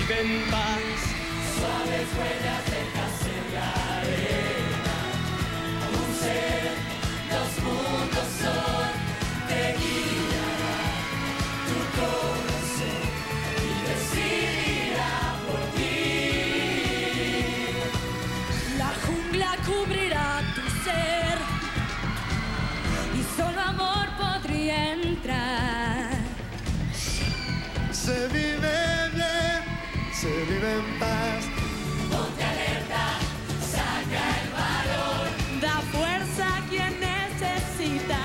vive en paz. Suaves huellas dejas en la arena. Un ser, dos mundos son, te guiará tu corazón y decidirá por ti. La jungla cubrirá tu ser y solo amor podría entrar. Se vive bien, se vive en paz. Ponte alerta, saca el valor. Da fuerza a quien necesita.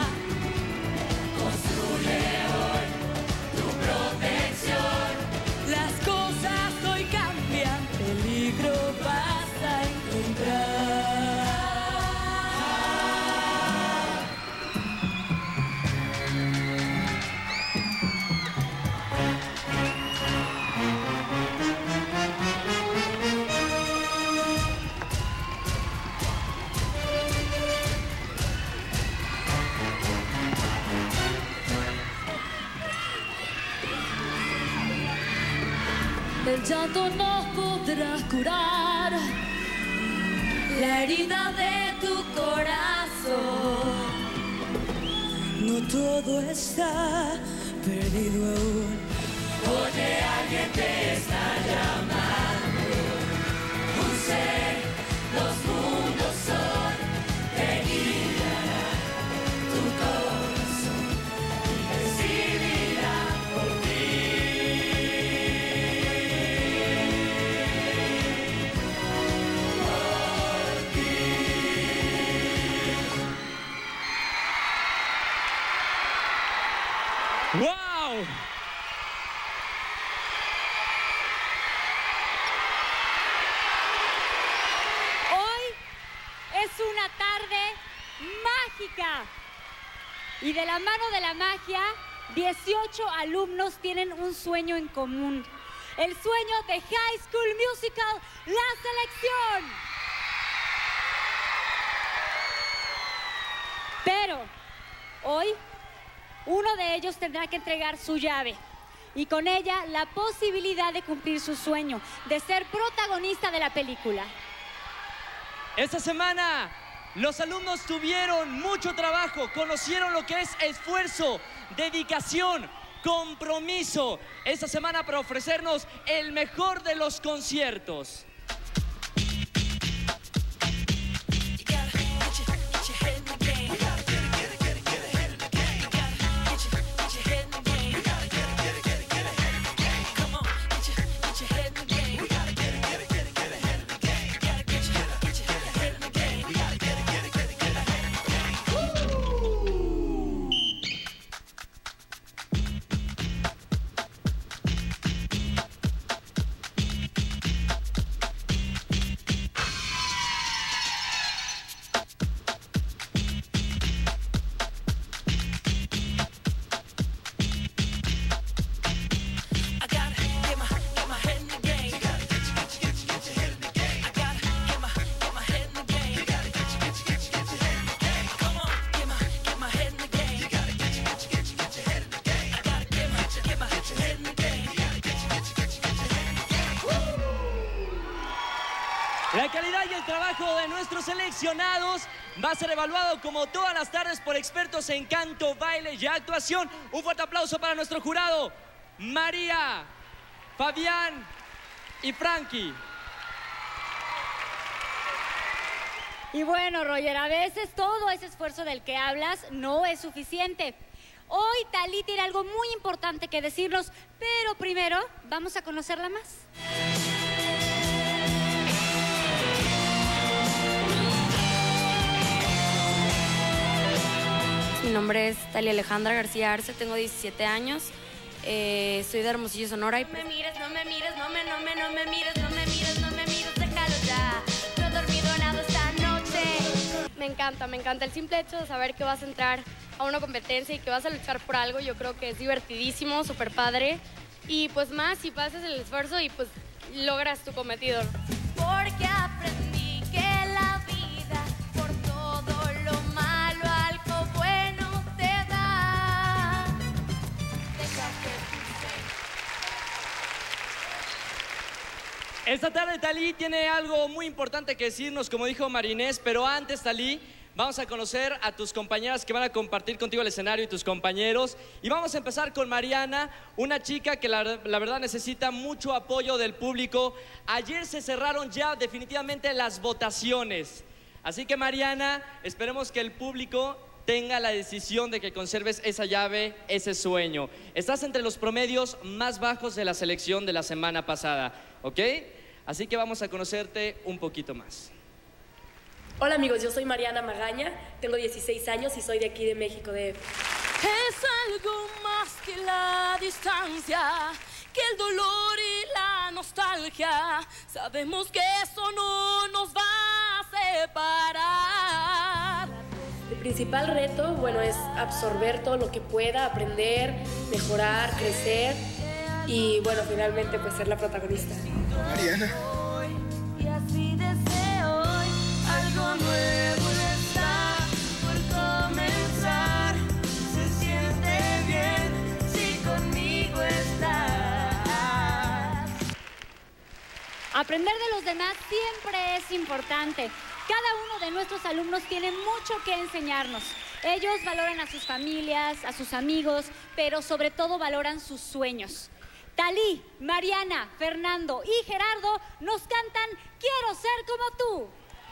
Construye hoy tu protección. Las cosas hoy cambian, peligro vas a encontrar. El llanto no podrá curar la herida de tu corazón. No todo está perdido aún. Oye, alguien te está llamando. Un ser, dos mundos son, te guiará tu corazón y decidirá por ti. ¡Wow! Hoy es una tarde mágica. Y de la mano de la magia, 18 alumnos tienen un sueño en común. El sueño de High School Musical, La Selección. Pero hoy, uno de ellos tendrá que entregar su llave y con ella la posibilidad de cumplir su sueño, de ser protagonista de la película. Esta semana los alumnos tuvieron mucho trabajo, conocieron lo que es esfuerzo, dedicación, compromiso. Esta semana para ofrecernos el mejor de los conciertos. La calidad y el trabajo de nuestros seleccionados va a ser evaluado como todas las tardes por expertos en canto, baile y actuación. Un fuerte aplauso para nuestro jurado, María, Fabián y Frankie. Y bueno, Roger, a veces todo ese esfuerzo del que hablas no es suficiente. Hoy Talí tiene algo muy importante que decirnos, pero primero vamos a conocerla más. Mi nombre es Talia Alejandra García Arce, tengo 17 años, soy de Hermosillo, Sonora. Y... No me mires, no me mires, no me mires, no me mires, no me mires, déjalo ya. No he dormido nada esta noche. Me encanta el simple hecho de saber que vas a entrar a una competencia y que vas a luchar por algo. Yo creo que es divertidísimo, súper padre. Y pues más si pasas el esfuerzo y pues logras tu cometido. Porque aprendí que la vida por todo lo malo algo bueno te da. Deja que Esta tarde Thalí tiene algo muy importante que decirnos, como dijo Marinés, pero antes, Thalí, vamos a conocer a tus compañeras que van a compartir contigo el escenario y tus compañeros. Y vamos a empezar con Mariana, una chica que la verdad necesita mucho apoyo del público. Ayer se cerraron ya definitivamente las votaciones. Así que Mariana, esperemos que el público tenga la decisión de que conserves esa llave, ese sueño. Estás entre los promedios más bajos de la selección de la semana pasada, ¿ok? Así que vamos a conocerte un poquito más. Hola amigos, yo soy Mariana Magaña, tengo 16 años y soy de aquí de México, DF. Es algo más que la distancia, que el dolor y la nostalgia. Sabemos que eso no nos va a separar. El principal reto, bueno, es absorber todo lo que pueda, aprender, mejorar, crecer y, bueno, finalmente pues ser la protagonista. Mariana. Y así deseo hoy algo nuevo está por comenzar. Se siente bien si conmigo estás. Aprender de los demás siempre es importante. Cada uno de nuestros alumnos tiene mucho que enseñarnos. Ellos valoran a sus familias, a sus amigos, pero sobre todo valoran sus sueños. Thalí, Mariana, Fernando y Gerardo nos cantan Quiero ser como tú.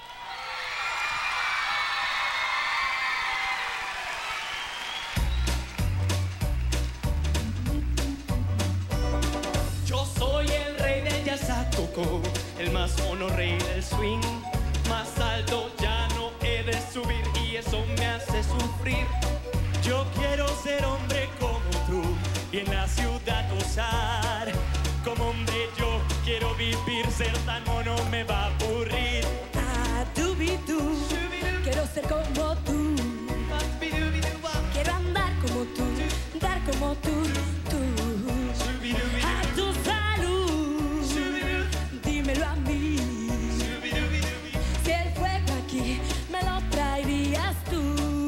Yo soy el rey del jazz a coco, el más mono rey del swing. Más alto ya no he de subir y eso me hace sufrir. Yo quiero ser hombre como tú y en la ciudad gozar. Como hombre yo quiero vivir, ser tan mono me va a aburrir. Ah, dubidú, quiero ser como tú. Quiero andar como tú, dar como tú, tú. A tu salud, dímelo a mí. Si el fuego aquí me lo traerías tú.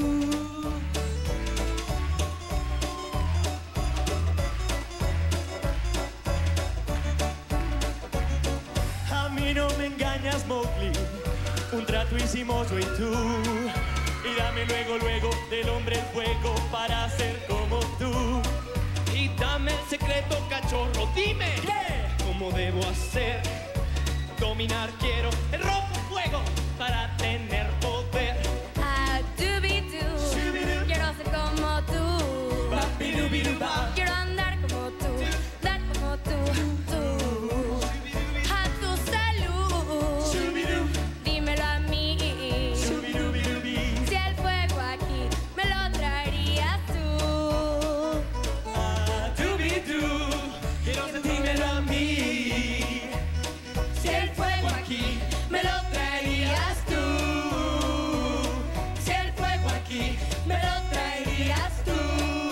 A mí no me engañas, Mowgli. Un trato hicimos yo y tú. Y dame luego, luego del hombre el fuego para ser como tú. Y dame el secreto, cachorro, dime cómo debo hacer. Dominar quiero el rojo fuego para tener poder. Ah, dubidú, quiero ser como tú. Quiero andar como tú, dar como tú, tú. A tu salud, dímelo a mí. Si el fuego aquí me lo traerías tú. Ah, dubidú, quiero dímelo a mí. Si el fuego aquí me lo traerías tú. Si el fuego aquí me lo traerías tú.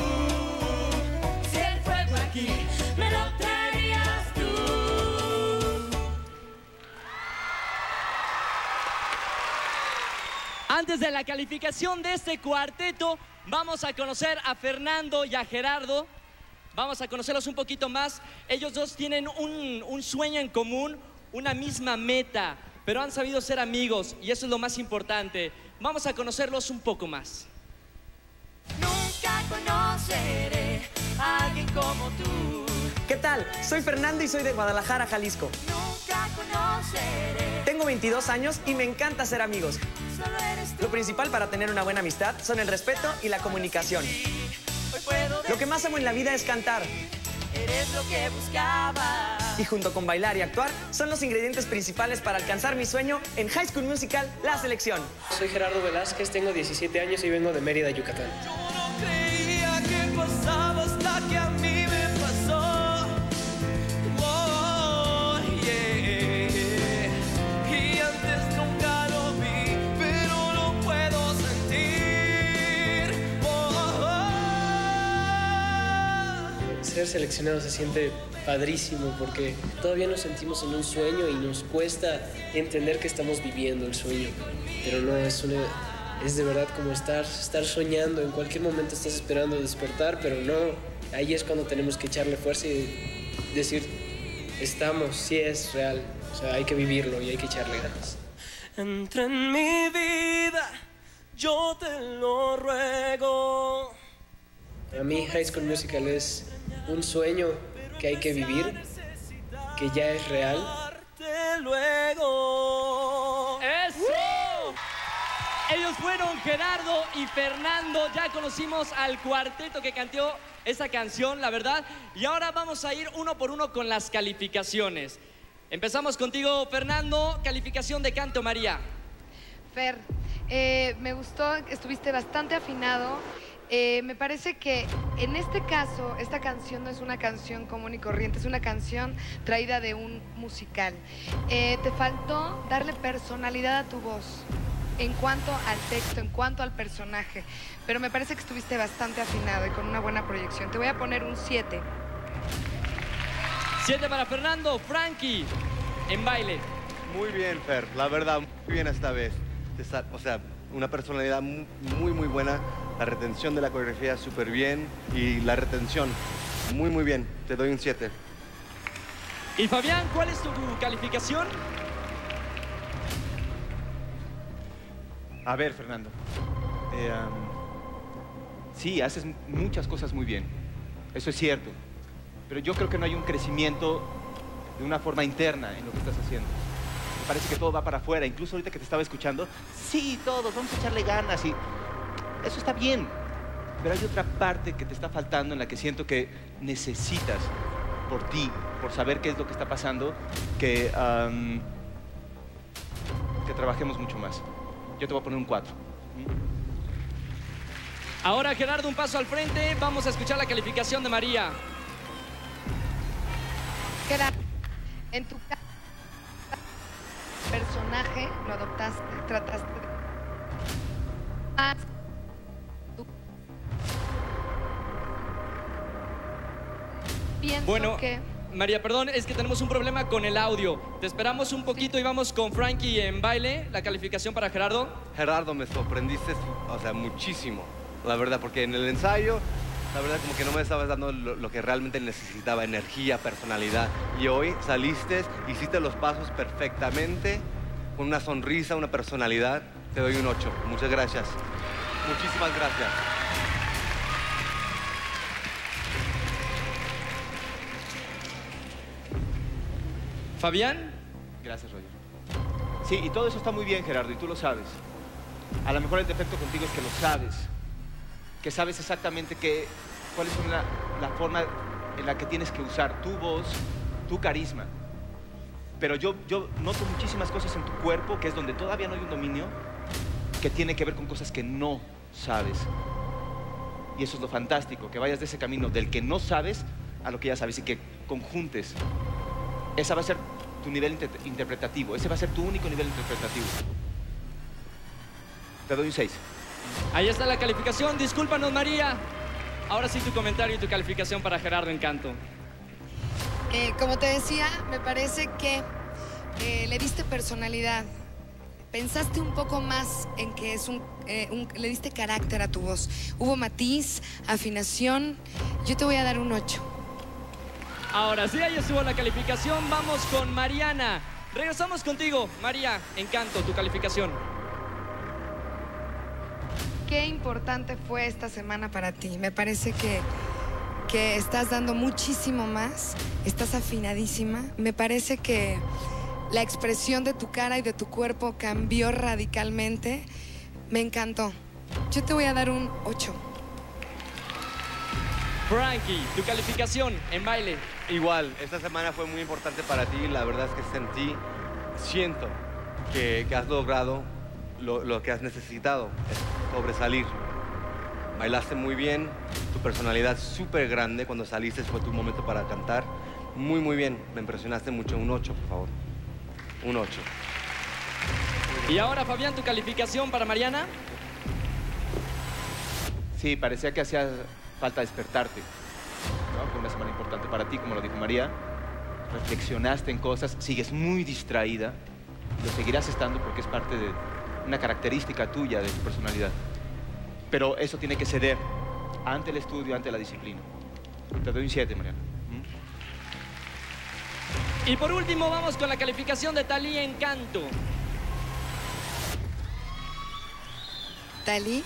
Si el fuego aquí me lo traerías tú. Antes de la calificación de este cuarteto, vamos a conocer a Fernando y a Gerardo. Vamos a conocerlos un poquito más. Ellos dos tienen un sueño en común, una misma meta, pero han sabido ser amigos y eso es lo más importante. Vamos a conocerlos un poco más. Nunca conoceré a alguien como tú. ¿Qué tal? Soy Fernando y soy de Guadalajara, Jalisco. Nunca conoceré. Tengo 22 años y me encanta ser amigos. Solo eres tú. Lo principal para tener una buena amistad son el respeto y la comunicación. Hoy puedo Lo que más amo en la vida es cantar. eres lo que buscaba. Y junto con bailar y actuar son los ingredientes principales para alcanzar mi sueño en High School Musical, La Selección. Soy Gerardo Velázquez, tengo 17 años y vengo de Mérida, Yucatán. Yo no creía que pasaba hasta que a mí me pasó. Oh, yeah. Y antes nunca lo vi, pero lo puedo sentir. Ser seleccionado se siente padrísimo porque todavía nos sentimos en un sueño y nos cuesta entender que estamos viviendo el sueño. Pero no, es de verdad como estar soñando. En cualquier momento estás esperando despertar, pero no. Ahí es cuando tenemos que echarle fuerza y decir, estamos, sí es real. O sea, hay que vivirlo y hay que echarle ganas. Entra en mi vida, yo te lo ruego. Para mí High School Musical es un sueño que hay que vivir, que ya es real. Luego. ¡Eso! Ellos fueron Gerardo y Fernando. Ya conocimos al cuarteto que cantó esa canción, la verdad. Y ahora vamos a ir uno por uno con las calificaciones. Empezamos contigo, Fernando. Calificación de canto, María. Fer, me gustó, estuviste bastante afinado. Me parece que en este caso, esta canción no es una canción común y corriente, es una canción traída de un musical. Te faltó darle personalidad a tu voz en cuanto al texto, en cuanto al personaje. Pero me parece que estuviste bastante afinado y con una buena proyección. Te voy a poner un 7. 7 para Fernando. Frankie, en baile. Muy bien, Fer, la verdad, muy bien esta vez. O sea, una personalidad muy buena. La retención de la coreografía súper bien y la retención muy bien. Te doy un 7. Y Fabián, ¿cuál es tu calificación? A ver, Fernando. Sí, haces muchas cosas muy bien. Eso es cierto. Pero yo creo que no hay un crecimiento de una forma interna en lo que estás haciendo. Me parece que todo va para afuera. Incluso ahorita que te estaba escuchando, sí, todos, vamos a echarle ganas y eso está bien. Pero hay otra parte que te está faltando en la que siento que necesitas por ti, por saber qué es lo que está pasando, que trabajemos mucho más. Yo te voy a poner un 4. Ahora, Gerardo, un paso al frente. Vamos a escuchar la calificación de María. Gerardo, en tu personaje lo adoptaste, trataste de... Pienso bueno, que... María, perdón, es que tenemos un problema con el audio. Te esperamos un poquito y vamos con Frankie en baile. La calificación para Gerardo. Gerardo, me sorprendiste, o sea, muchísimo, la verdad, porque en el ensayo, la verdad, como que no me estabas dando lo que realmente necesitaba, energía, personalidad. Y hoy saliste, hiciste los pasos perfectamente, con una sonrisa, una personalidad. Te doy un 8. Muchas gracias. Muchísimas gracias. Fabián. Gracias, Roger. Sí, y todo eso está muy bien, Gerardo, y tú lo sabes. A lo mejor el defecto contigo es que lo sabes. Que sabes exactamente cuál es la forma en la que tienes que usar tu voz, tu carisma. Pero yo noto muchísimas cosas en tu cuerpo, que es donde todavía no hay un dominio, que tiene que ver con cosas que no sabes. Y eso es lo fantástico, que vayas de ese camino del que no sabes a lo que ya sabes y que conjuntes. Ese va a ser tu nivel interpretativo, ese va a ser tu único nivel interpretativo. Te doy un 6. Ahí está la calificación. Discúlpanos, María. Ahora sí tu comentario y tu calificación para Gerardo en canto. Como te decía, me parece que le diste personalidad. Pensaste un poco más en que es le diste carácter a tu voz. Hubo matiz, afinación. Yo te voy a dar un 8. Ahora sí, ahí estuvo la calificación. Vamos con Mariana. Regresamos contigo, María, en canto, tu calificación. Qué importante fue esta semana para ti. Me parece que estás dando muchísimo más. Estás afinadísima. Me parece que la expresión de tu cara y de tu cuerpo cambió radicalmente. Me encantó. Yo te voy a dar un 8. Frankie, tu calificación en baile. Igual, esta semana fue muy importante para ti. La verdad es que siento que has logrado lo que has necesitado, es sobresalir. Bailaste muy bien, tu personalidad súper grande. Cuando saliste fue tu momento para cantar. Muy bien, me impresionaste mucho. Un 8, por favor. Un 8. Y ahora, Fabián, tu calificación para Mariana. Sí, parecía que hacía falta despertarte, ¿no? Fue una semana importante para ti, como lo dijo María. Reflexionaste en cosas, sigues muy distraída y lo seguirás estando porque es parte de una característica tuya, de tu personalidad. Pero eso tiene que ceder ante el estudio, ante la disciplina. Te doy un 7, Mariana. Y por último, vamos con la calificación de Thalí en canto. Thalí,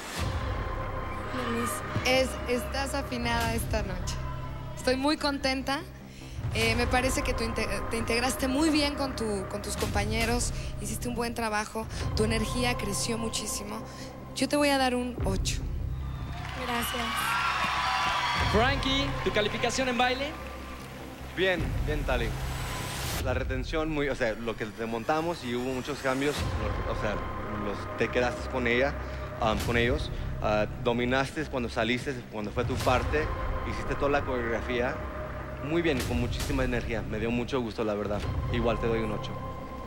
estás afinada esta noche. Estoy muy contenta. Me parece que te integraste muy bien con tus compañeros. Hiciste un buen trabajo. Tu energía creció muchísimo. Yo te voy a dar un 8. Gracias. Frankie, ¿tu calificación en baile? Bien, bien, Thalí. La retención, o sea, lo que te montamos y hubo muchos cambios, o sea, te quedaste con ella, con ellos. Dominaste cuando saliste, cuando fue tu parte, hiciste toda la coreografía muy bien, con muchísima energía. Me dio mucho gusto, la verdad. Igual te doy un 8.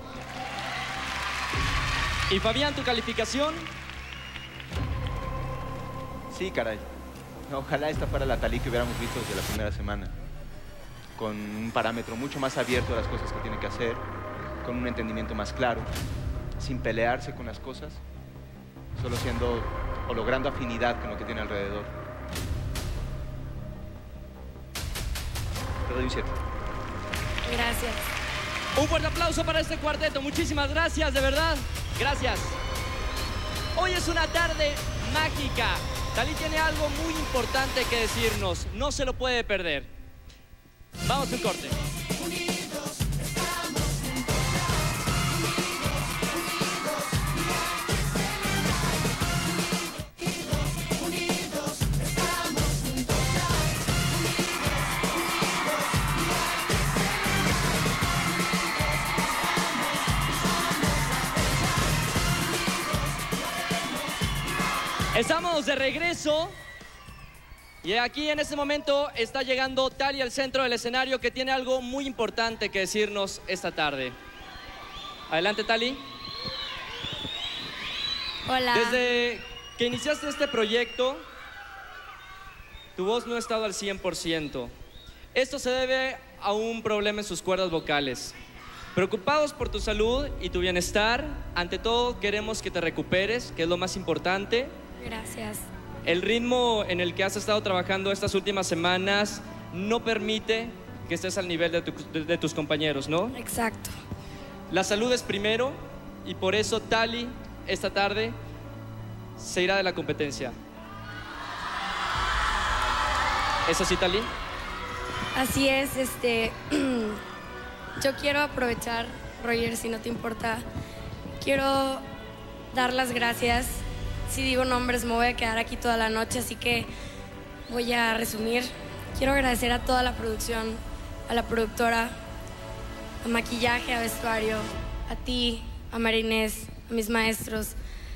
¿Y Fabián, tu calificación? Sí, caray. Ojalá esta fuera la Thalí que hubiéramos visto desde la primera semana. Con un parámetro mucho más abierto a las cosas que tiene que hacer, con un entendimiento más claro, sin pelearse con las cosas, solo siendo o logrando afinidad con lo que tiene alrededor. Te doy un 7. Gracias. Un fuerte aplauso para este cuarteto. Muchísimas gracias, de verdad. Gracias. Hoy es una tarde mágica. Thalí tiene algo muy importante que decirnos. No se lo puede perder. Vamos a un corte. Estamos de regreso y aquí en este momento está llegando Thalí al centro del escenario, que tiene algo muy importante que decirnos esta tarde. Adelante, Thalí. Hola. Desde que iniciaste este proyecto, tu voz no ha estado al 100%. Esto se debe a un problema en sus cuerdas vocales. Preocupados por tu salud y tu bienestar, ante todo queremos que te recuperes, que es lo más importante. Gracias. El ritmo en el que has estado trabajando estas últimas semanas no permite que estés al nivel de tus compañeros, ¿no? Exacto. La salud es primero y por eso Thalí esta tarde se irá de la competencia. ¿Es así, Thalí? Así es, yo quiero aprovechar, Roger, si no te importa, quiero dar las gracias. Si digo nombres me voy a quedar aquí toda la noche, así que voy a resumir. Quiero agradecer a toda la producción, a la productora, a maquillaje, a vestuario, a ti, a Marinés, a mis maestros,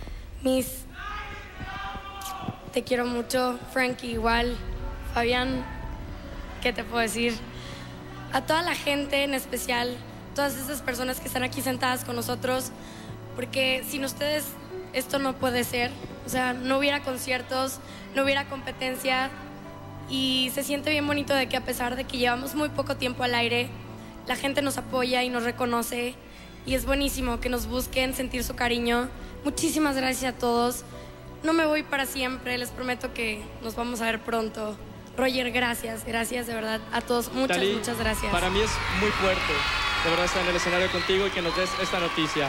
te quiero mucho, Frankie igual, Fabián, ¿qué te puedo decir? A toda la gente, en especial, todas esas personas que están aquí sentadas con nosotros, porque sin ustedes esto no puede ser. O sea, no hubiera conciertos, no hubiera competencia, y se siente bien bonito de que a pesar de que llevamos muy poco tiempo al aire, la gente nos apoya y nos reconoce, y es buenísimo que nos busquen, sentir su cariño. Muchísimas gracias a todos. No me voy para siempre, les prometo que nos vamos a ver pronto. Roger, gracias de verdad a todos, muchas gracias. Para mí es muy fuerte, de verdad, estar en el escenario contigo y que nos des esta noticia.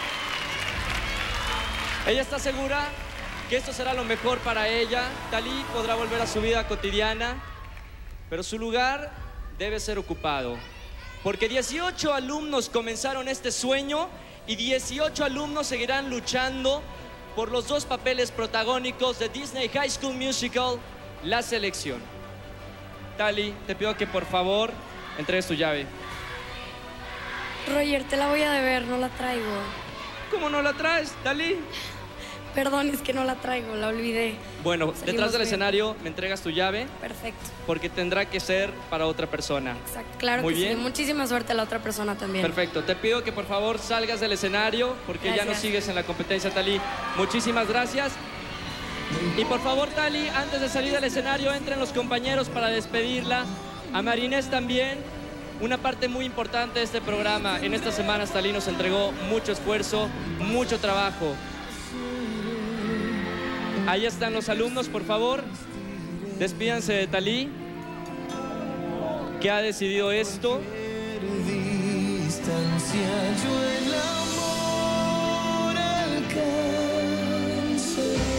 Ella está segura que esto será lo mejor para ella. Thalí podrá volver a su vida cotidiana, pero su lugar debe ser ocupado. Porque 18 alumnos comenzaron este sueño y 18 alumnos seguirán luchando por los 2 papeles protagónicos de Disney High School Musical, La Selección. Thalí, te pido que por favor entregues tu llave. Roger, te la voy a deber, no la traigo. ¿Cómo no la traes, Thalí? Perdón, es que no la traigo, la olvidé. Bueno, Salimos detrás del bien. escenario me entregas tu llave. Perfecto. Porque tendrá que ser para otra persona. Exacto, claro Muy que bien. sí. Muchísima suerte a la otra persona también. Perfecto. Te pido que por favor salgas del escenario porque ya no Gracias. sigues en la competencia, Thalí. Muchísimas gracias. Y por favor, Thalí, antes de salir del escenario, entren los compañeros para despedirla. A Marinés también. Una parte muy importante de este programa. En estas semanas, Thalí nos entregó mucho esfuerzo, mucho trabajo. Ahí están los alumnos, por favor. Despídanse de Thalí, que ha decidido esto. distancia yo el amor alcanzaré.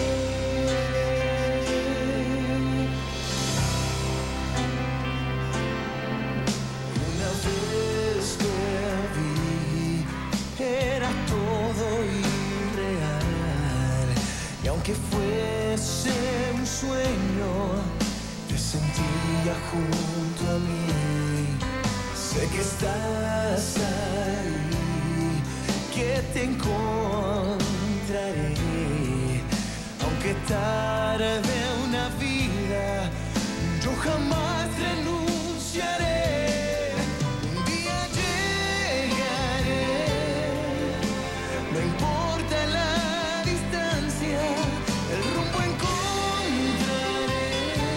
Una vez te vi, era todo irreal, y aunque fuese un sueño, te sentía junto a mí. Sé que estás ahí, que te encontraré, aunque tarde una vida, yo jamás renunciaré. Un día llegaré, no importa la distancia, el rumbo encontraré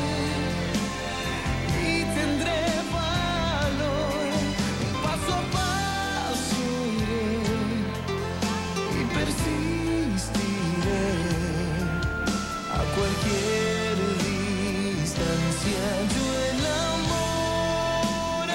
y tendré valor. Paso a paso iré y persistiré. A cualquier distancia yo el amor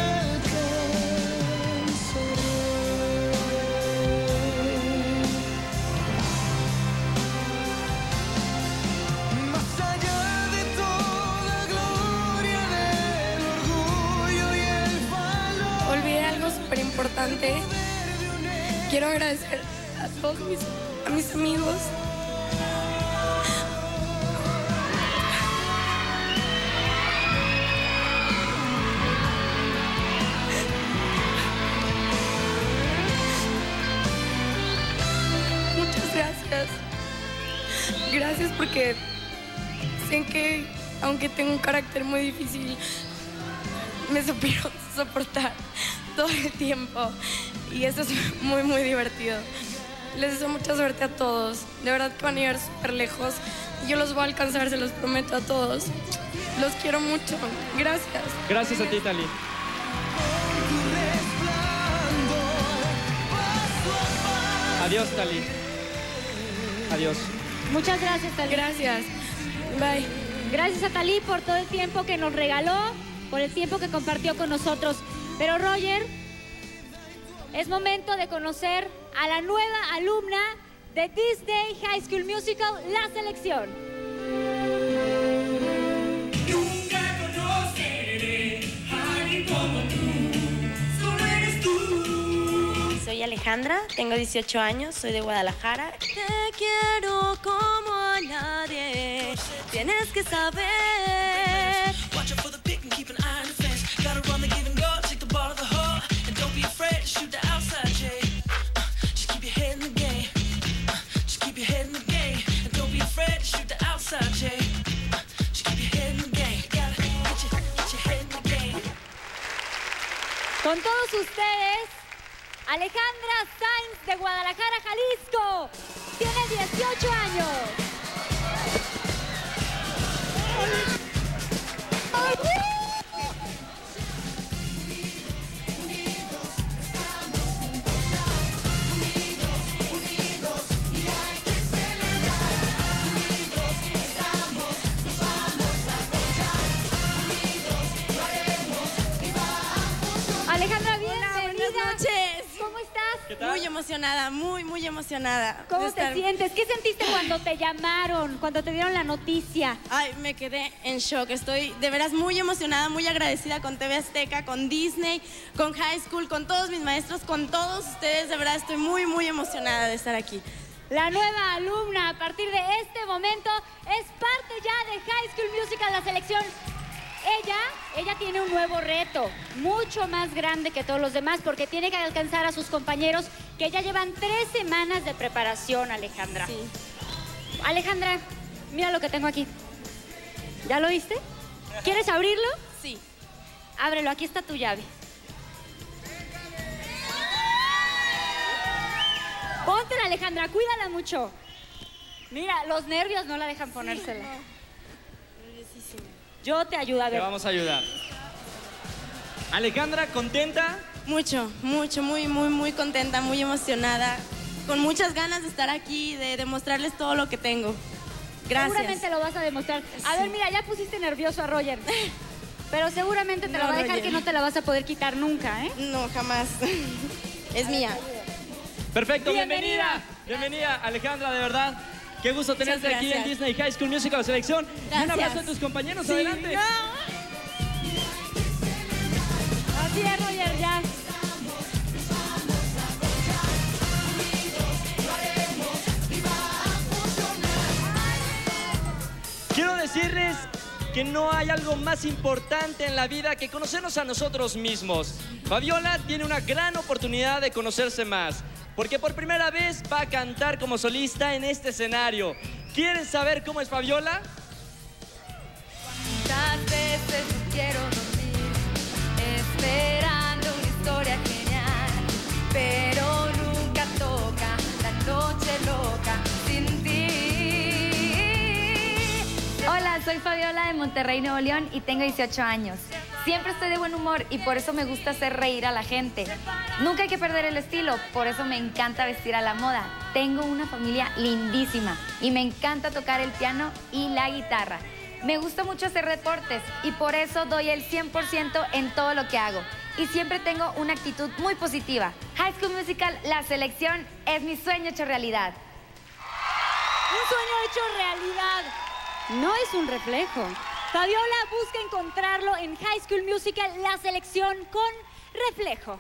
alcanzaré. Más allá de toda gloria, del orgullo y el valor. Olvidé algo súper importante. Quiero agradecer a todos a mis amigos. Muchas gracias. Gracias porque sé que, aunque tengo un carácter muy difícil, me supieron soportar todo el tiempo. Y eso es muy, muy divertido. Les deseo mucha suerte a todos. De verdad que van a llegar súper lejos. Yo los voy a alcanzar, se los prometo a todos. Los quiero mucho. Gracias. Gracias a ti, Tali. Adiós, Tali. Adiós. Muchas gracias, Tali. Gracias. Bye. Gracias a Tali por todo el tiempo que nos regaló, por el tiempo que compartió con nosotros. Pero Roger, es momento de conocer a la nueva alumna de Disney High School Musical, La Selección. Nunca conoceré a alguien como tú, solo eres tú. Soy Alejandra, tengo 18 años, soy de Guadalajara. Te quiero como a nadie, tienes que saber. Watch out for the pick and keep an eye on the fence. Gotta run the give and go, take the ball to the hole, and don't be afraid to shoot the outside, Jay. Just keep your head in the game. Just keep your head in the game, and don't be afraid to shoot the outside, Jay. Just keep your head in the game. Gotta get your head in the game. Con todos ustedes, Alejandra Sainz de Guadalajara, Jalisco. Tiene 18 años. Alejandra, bienvenida. Buenas noches. ¿Cómo estás? ¿Qué tal? Muy emocionada, muy emocionada. ¿Cómo de te estar- sientes? ¿Qué sentiste cuando te llamaron, cuando te dieron la noticia? Ay, me quedé en shock. Estoy de veras muy emocionada, muy agradecida con TV Azteca, con Disney, con High School, con todos mis maestros, con todos ustedes. De verdad estoy muy emocionada de estar aquí. La nueva alumna, a partir de este momento, es parte ya de High School Musical, La Selección. Ella tiene un nuevo reto, mucho más grande que todos los demás, porque tiene que alcanzar a sus compañeros que ya llevan 3 semanas de preparación, Alejandra. Sí. Alejandra, mira lo que tengo aquí. ¿Ya lo viste? ¿Quieres abrirlo? Sí. Ábrelo, aquí está tu llave. Póntela, Alejandra, cuídala mucho. Mira, los nervios no la dejan ponérsela. Nerviosísima. Yo te ayudo a Te ver. vamos a ayudar. Alejandra, ¿contenta? Mucho, muy contenta, muy emocionada. Con muchas ganas de estar aquí, de demostrarles todo lo que tengo. Gracias. Seguramente lo vas a demostrar. A ver, mira, ya pusiste nervioso a Roger. Pero seguramente te la va a dejar Roger. que no te la vas a poder quitar nunca, ¿eh? No, jamás. Es mía. Perfecto, Bienvenida. bienvenida Alejandra, de verdad. Qué gusto Muchas tenerte aquí en gracias. Disney High School Musical Selección. Y un Gracias. abrazo a tus compañeros, Sí, adelante. Así es, Roger, ya. Quiero decirles que no hay algo más importante en la vida que conocernos a nosotros mismos. Fabiola tiene una gran oportunidad de conocerse más, porque por primera vez va a cantar como solista en este escenario. ¿Quieren saber cómo es Fabiola? Tantas veces quiero dormir, esperando una historia genial, pero nunca toca la noche loca sin ti. Hola, soy Fabiola de Monterrey, Nuevo León y tengo 18 años. Siempre estoy de buen humor y por eso me gusta hacer reír a la gente. Nunca hay que perder el estilo, por eso me encanta vestir a la moda. Tengo una familia lindísima y me encanta tocar el piano y la guitarra. Me gusta mucho hacer deportes y por eso doy el 100% en todo lo que hago. Y siempre tengo una actitud muy positiva. High School Musical, la selección, es mi sueño hecho realidad. Un sueño hecho realidad. No es un reflejo. Fabiola busca encontrarlo en High School Musical, la selección con reflejo.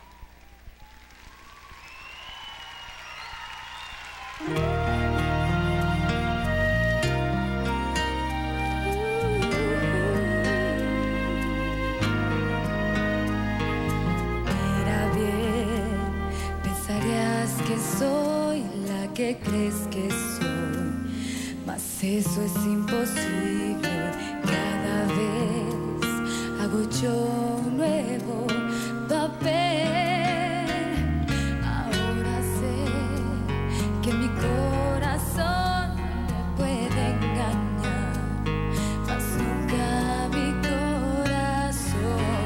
Mira bien, pensarías que soy la que crees que soy, mas eso es imposible. Cada vez hago yo un nuevo papel. Ahora sé que mi corazón me puede engañar, mas nunca mi corazón.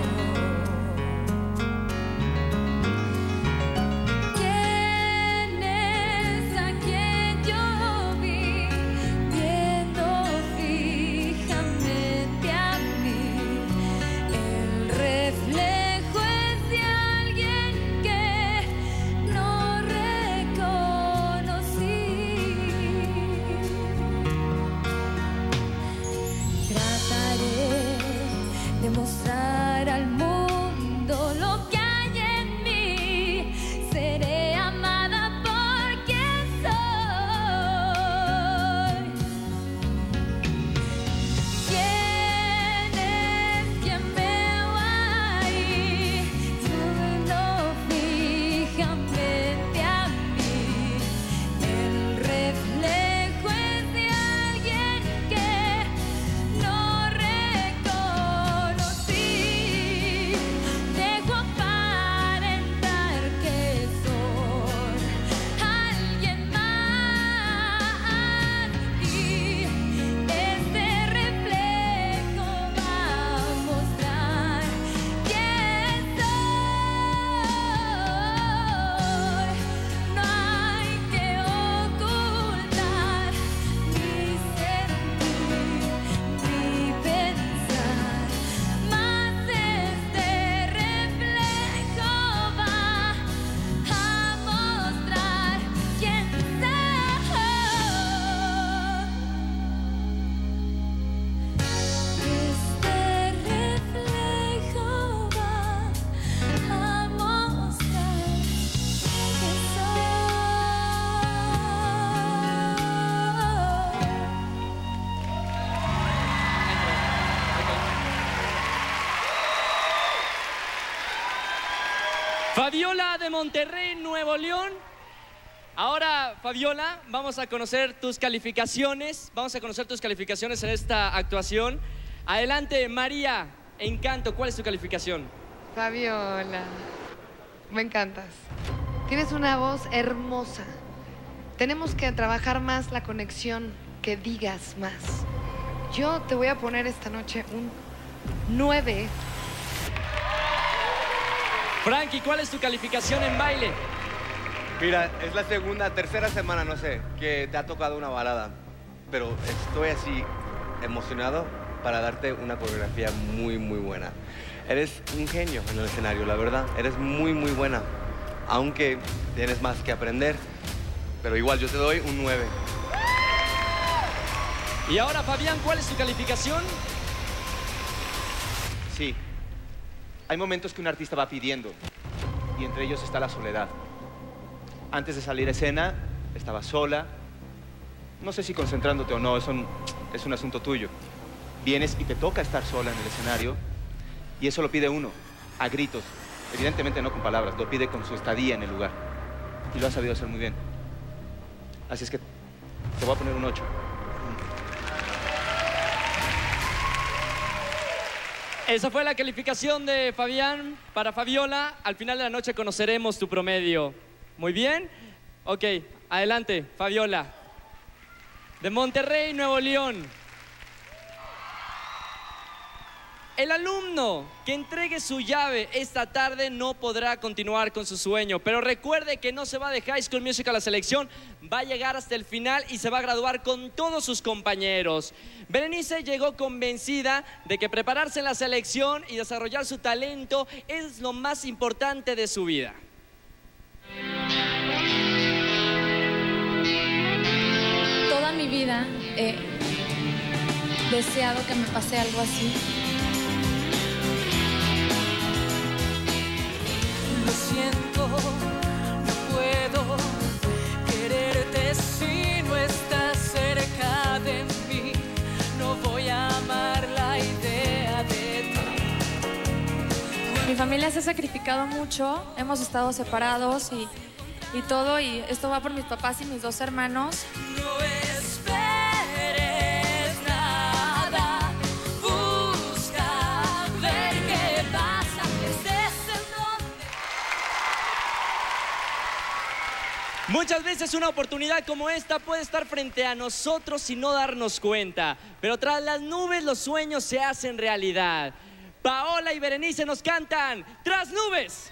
¿Quién es a quien yo vi viendo fijamente a mí? El reflejo es de alguien que no reconocí. Trataré de mostrar al mundo lo que hay en mí. Seré amada por quien soy. ¿Quién es quien veo ahí? Solo fijamente a mí. El reflejo es de alguien que no reconocí. Dejo aparentar que soy alguien más y este reflejo va a mostrar quién soy. No hay que ocultar ni sentir ni pensar, más este reflejo va a mostrar quién soy. Este reflejo va a mostrar quién soy. Fabiola de Monterrey, Nuevo León. Ahora, Fabiola, vamos a conocer tus calificaciones. Vamos a conocer tus calificaciones en esta actuación. Adelante, María Encanto, ¿cuál es tu calificación? Fabiola, me encantas. Tienes una voz hermosa. Tenemos que trabajar más la conexión, que digas más. Yo te voy a poner esta noche un 9. Frankie, ¿cuál es tu calificación en baile? Mira, es la tercera semana, no sé, que te ha tocado una balada. Pero estoy así emocionado para darte una coreografía muy, muy buena. Eres un genio en el escenario, la verdad. Eres muy, muy buena. Aunque tienes más que aprender. Pero igual, yo te doy un 9. Y ahora, Fabián, ¿cuál es tu calificación? Sí. Hay momentos que un artista va pidiendo. Y entre ellos está la soledad. Antes de salir a escena, estaba sola. No sé si concentrándote o no, es un asunto tuyo. Vienes y te toca estar sola en el escenario. Y eso lo pide uno, a gritos. Evidentemente no con palabras, lo pide con su estadía en el lugar. Y lo has sabido hacer muy bien. Así es que te voy a poner un 8. Esa fue la calificación de Fabián para Fabiola. Al final de la noche conoceremos tu promedio. Muy bien. Ok, adelante, Fabiola. De Monterrey, Nuevo León. El alumno que entregue su llave esta tarde no podrá continuar con su sueño, pero recuerde que no se va de High School Musical a la selección, va a llegar hasta el final y se va a graduar con todos sus compañeros. Berenice llegó convencida de que prepararse en la selección y desarrollar su talento es lo más importante de su vida. Toda mi vida he deseado que me pase algo así. Lo siento, no puedo quererte si no estás cerca de mí. No voy a amar la idea de ti. Mi familia se ha sacrificado mucho, hemos estado separados y todo, y esto va por mis papás y mis 2 hermanos. No esperes nada, busca ver qué pasa. Muchas veces una oportunidad como esta puede estar frente a nosotros y no darnos cuenta, pero tras las nubes los sueños se hacen realidad. Paola y Berenice nos cantan Tras Nubes.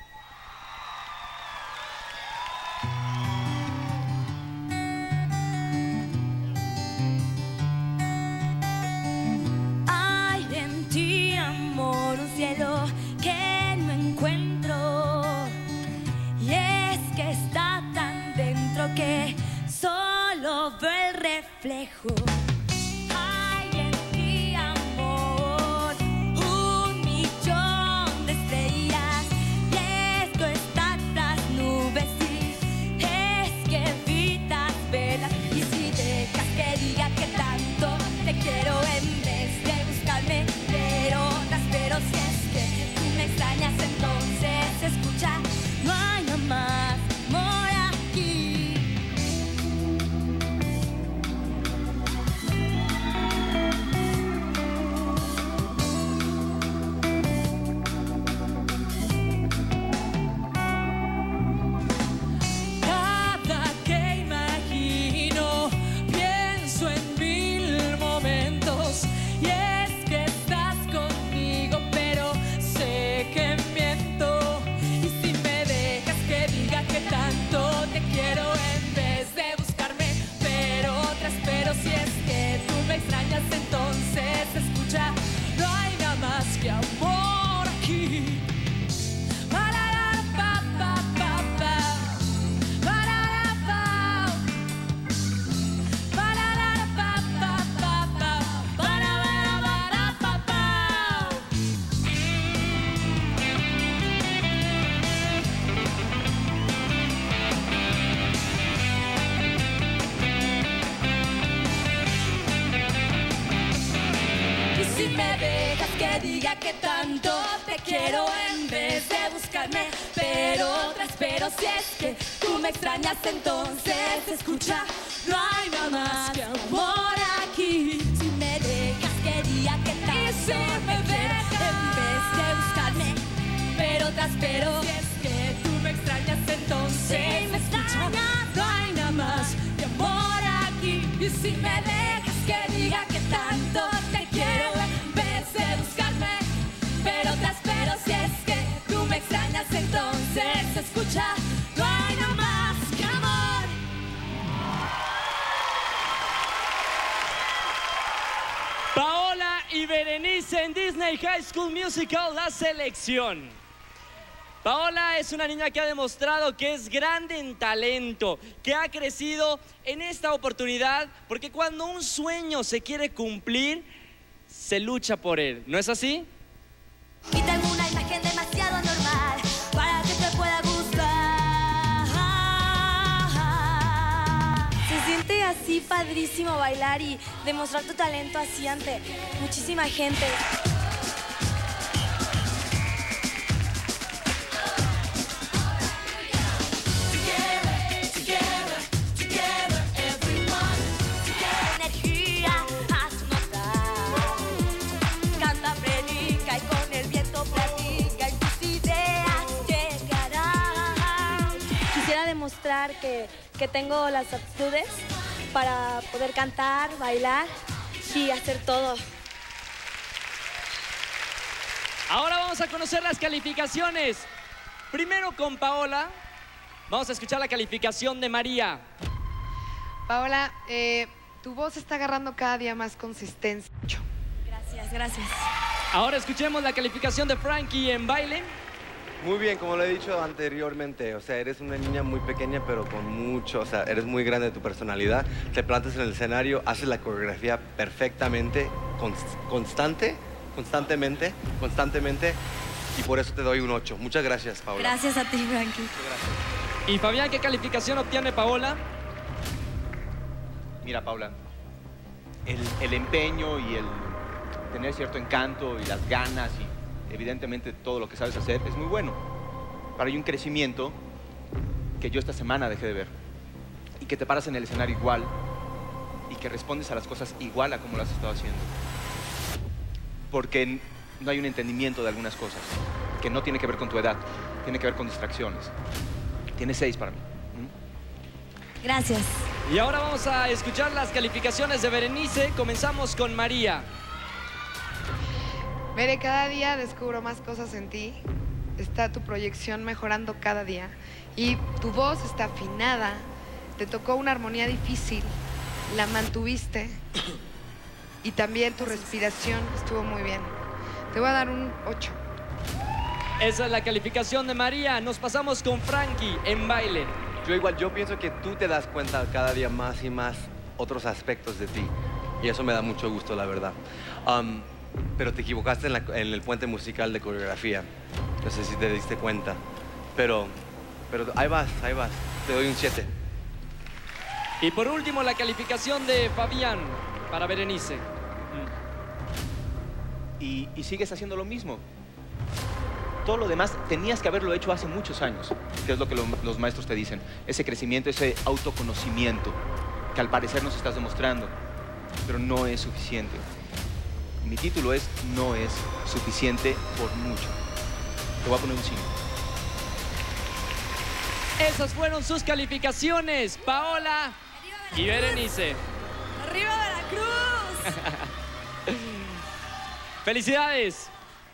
Hay en ti, amor, un cielo que no encuentro. Y es que está tan dentro que solo veo el reflejo. Hay en ti, amor, 1.000.000 de estrellas. Y esto está tras nubes y es que evitas verlas. Y si dejas que diga que tanto te quiero en vez de buscarme, pero si es que tú me extrañas, entonces escucha. No hay nada más amor aquí. Cada que imagino, pienso en 1000 momentos. Y es que estás conmigo, pero sé que miento. Y si me dejas que diga que tanto te quiero en vez de buscarme, pero si es que tú me extrañas, entonces escucha. No hay nada más que amor aquí. Y si me dejas que diga que tanto te quiero en vez de buscarme, pero si es que tú me extrañas, entonces escucha. No hay nada más que amor aquí. Si me dejas que diga que tanto te quiero en vez de buscarme, pero si es que tú me extrañas, entonces escucha. No hay nada más que amor aquí. Y si me dejas que diga que tanto te quiero en vez de buscarme, pero si es que tú me extrañas, entonces escucha. No hay nada más que amor. Paola Berenice en Disney High School Musical, La Selección. Paola es una niña que ha demostrado que es grande en talento, que ha crecido en esta oportunidad, porque cuando un sueño se quiere cumplir, se lucha por él. ¿No es así? Y tengo una imagen demasiado normal para que te pueda gustar. Se siente así padrísimo bailar y demostrar tu talento así ante muchísima gente. Demostrar que tengo las aptitudes para poder cantar, bailar y hacer todo. Ahora vamos a conocer las calificaciones. Primero con Paola, vamos a escuchar la calificación de María. Paola, tu voz está agarrando cada día más consistencia. Gracias, gracias. Ahora escuchemos la calificación de Frankie en baile. Muy bien, como lo he dicho anteriormente, o sea, eres una niña muy pequeña, pero con mucho, o sea, eres muy grande de tu personalidad, te plantas en el escenario, haces la coreografía perfectamente, constantemente, y por eso te doy un 8. Muchas gracias, Paola. Gracias a ti, Frankie. Gracias. ¿Y Fabián, qué calificación obtiene Paola? Mira, Paula, el empeño y el tener cierto encanto y las ganas y evidentemente todo lo que sabes hacer es muy bueno. Pero hay un crecimiento que yo esta semana dejé de ver. Y que te paras en el escenario igual y que respondes a las cosas igual a como lo has estado haciendo. Porque no hay un entendimiento de algunas cosas que no tiene que ver con tu edad, tiene que ver con distracciones. Tienes 6 para mí. Gracias. Y ahora vamos a escuchar las calificaciones de Berenice. Comenzamos con María. Bere, cada día descubro más cosas en ti. Está tu proyección mejorando cada día. Y tu voz está afinada. Te tocó una armonía difícil. La mantuviste. Y también tu respiración estuvo muy bien. Te voy a dar un 8. Esa es la calificación de María. Nos pasamos con Frankie en baile. Yo pienso que tú te das cuenta cada día más y más otros aspectos de ti. Y eso me da mucho gusto, la verdad. Pero te equivocaste en el puente musical de coreografía. No sé si te diste cuenta. Pero ahí vas. Te doy un 7. Y por último, la calificación de Fabián para Berenice. Y sigues haciendo lo mismo. Todo lo demás tenías que haberlo hecho hace muchos años, que es lo que los maestros te dicen. Ese crecimiento, ese autoconocimiento que al parecer nos estás demostrando, pero no es suficiente. Mi título es No es suficiente por mucho. Te voy a poner un 5. Esas fueron sus calificaciones, Paola y Berenice. ¡Arriba Veracruz! ¡Felicidades!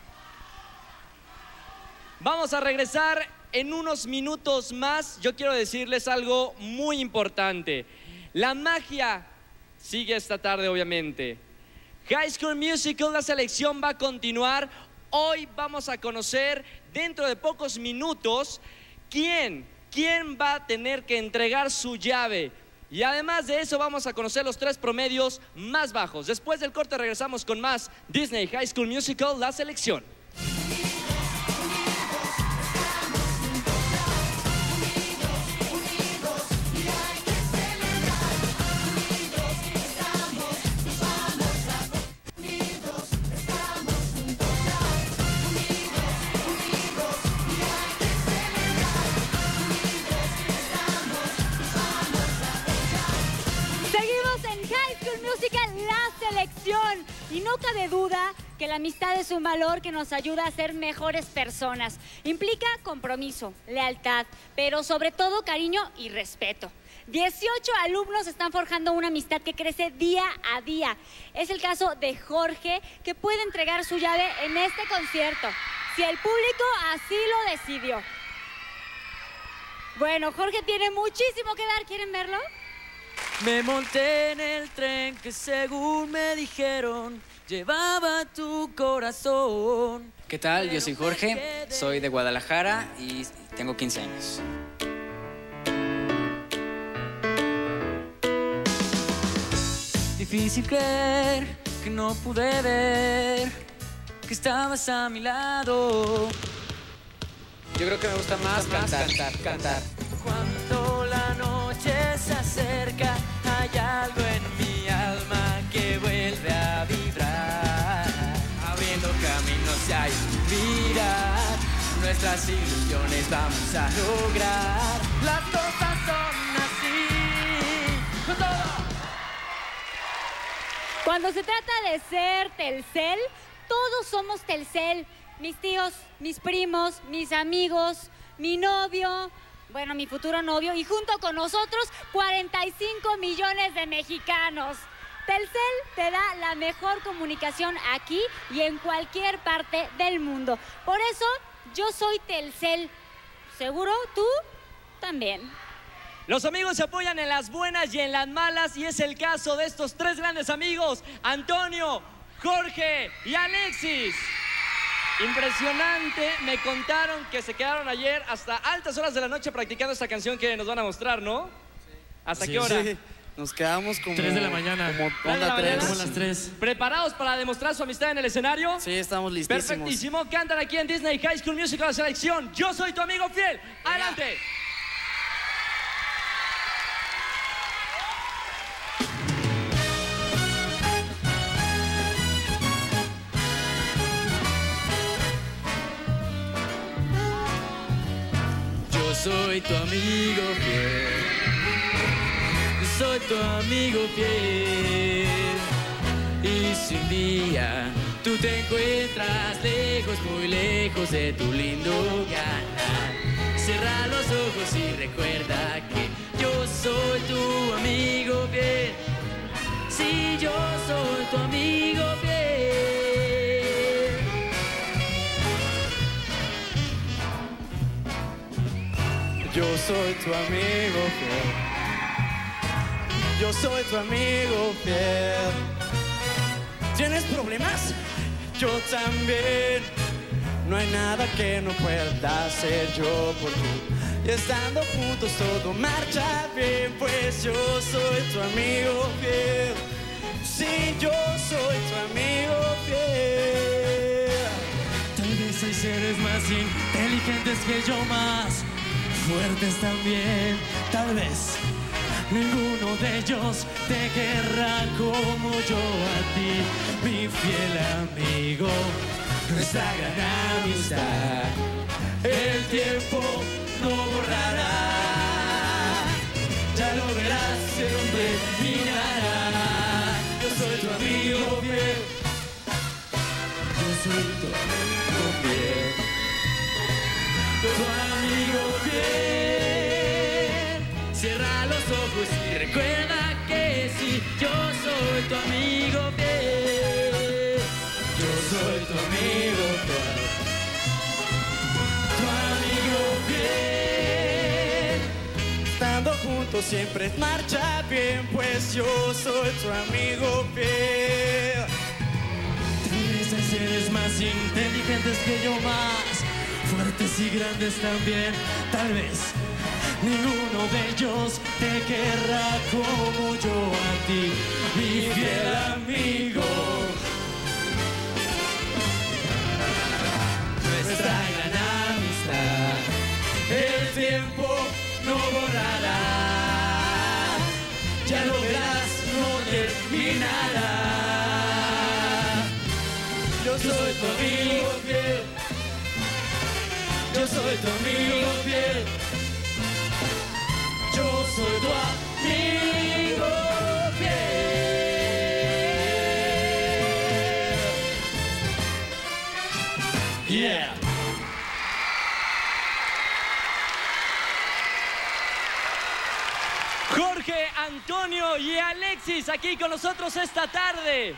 Vamos a regresar en unos minutos más. Yo quiero decirles algo muy importante. La magia sigue esta tarde, obviamente. High School Musical, La Selección va a continuar. Hoy vamos a conocer, dentro de pocos minutos, quién va a tener que entregar su llave. Y además de eso vamos a conocer los 3 promedios más bajos. Después del corte regresamos con más Disney High School Musical, La Selección. La Selección. Y no cabe duda que la amistad es un valor que nos ayuda a ser mejores personas. Implica compromiso, lealtad, pero sobre todo cariño y respeto. 18 alumnos están forjando una amistad que crece día a día. Es el caso de Jorge, que puede entregar su llave en este concierto, si el público así lo decidió. Bueno, Jorge tiene muchísimo que dar. ¿Quieren verlo? Me monté en el tren que según me dijeron llevaba tu corazón. ¿Qué tal? Yo soy Jorge, soy de Guadalajara y tengo 15 años. Difícil creer que no pude ver que estabas a mi lado. Yo creo que me gusta más cantar. Cuando la noche se acerca, hay algo en mi alma que vuelve a vibrar, abriendo caminos y a inspirar. Nuestras ilusiones vamos a lograr. Las cosas son así. ¡Con todo! Cuando se trata de ser Telcel, todos somos Telcel. Mis tíos, mis primos, mis amigos, mi novio, bueno, mi futuro novio, y junto con nosotros, 45 millones de mexicanos. Telcel te da la mejor comunicación aquí y en cualquier parte del mundo. Por eso, yo soy Telcel. ¿Seguro tú también? Los amigos se apoyan en las buenas y en las malas, y es el caso de estos tres grandes amigos, Antonio, Jorge y Alexis. Impresionante, me contaron que se quedaron ayer hasta altas horas de la noche practicando esta canción que nos van a mostrar, ¿no? ¿Hasta qué hora? Sí. Nos quedamos como 3 de la mañana. Como onda 3. Como las 3. ¿Preparados para demostrar su amistad en el escenario? Sí, estamos listísimos. Perfectísimo, cantan aquí en Disney High School Musical, la selección Yo Soy Tu Amigo Fiel. ¡Adelante! Yo soy tu amigo fiel. Yo soy tu amigo fiel. Y si un día tú te encuentras lejos, muy lejos de tu lindo hogar, cierra los ojos y recuerda que yo soy tu amigo fiel. Sí, yo soy tu amigo fiel. Yo soy tu amigo fiel. Yo soy tu amigo fiel. ¿Tienes problemas? Yo también. No hay nada que no pueda hacer yo por ti. Y estando juntos todo marcha bien, pues yo soy tu amigo fiel. Sí, yo soy tu amigo fiel. Tal vez hay seres más inteligentes que yo, más fuertes también. Tal vez ninguno de ellos te querrá como yo a ti, mi fiel amigo. Nuestra gran amistad, el tiempo no borrará. Ya lo verás, el hombre mirará. Yo soy tu amigo fiel. Yo soy tu amigo fiel. Tu amigo fiel. Cierra los ojos y recuerda que sí, yo soy tu amigo fiel. Yo soy tu amigo fiel. Tu amigo fiel. Estando juntos siempre marcha bien, pues yo soy tu amigo fiel. Tal vez hay seres más inteligentes que yo, más fuertes y grandes también. Tal vez ninguno de ellos te querrá como yo a ti, mi fiel amigo. Nuestra gran amistad, el tiempo no borrará. Ya lo verás, no terminará. Yo soy tu amigo fiel. Yo soy tu amigo fiel. Yo soy tu amigo fiel. Yeah. Jorge, Antonio y Alexis aquí con nosotros esta tarde.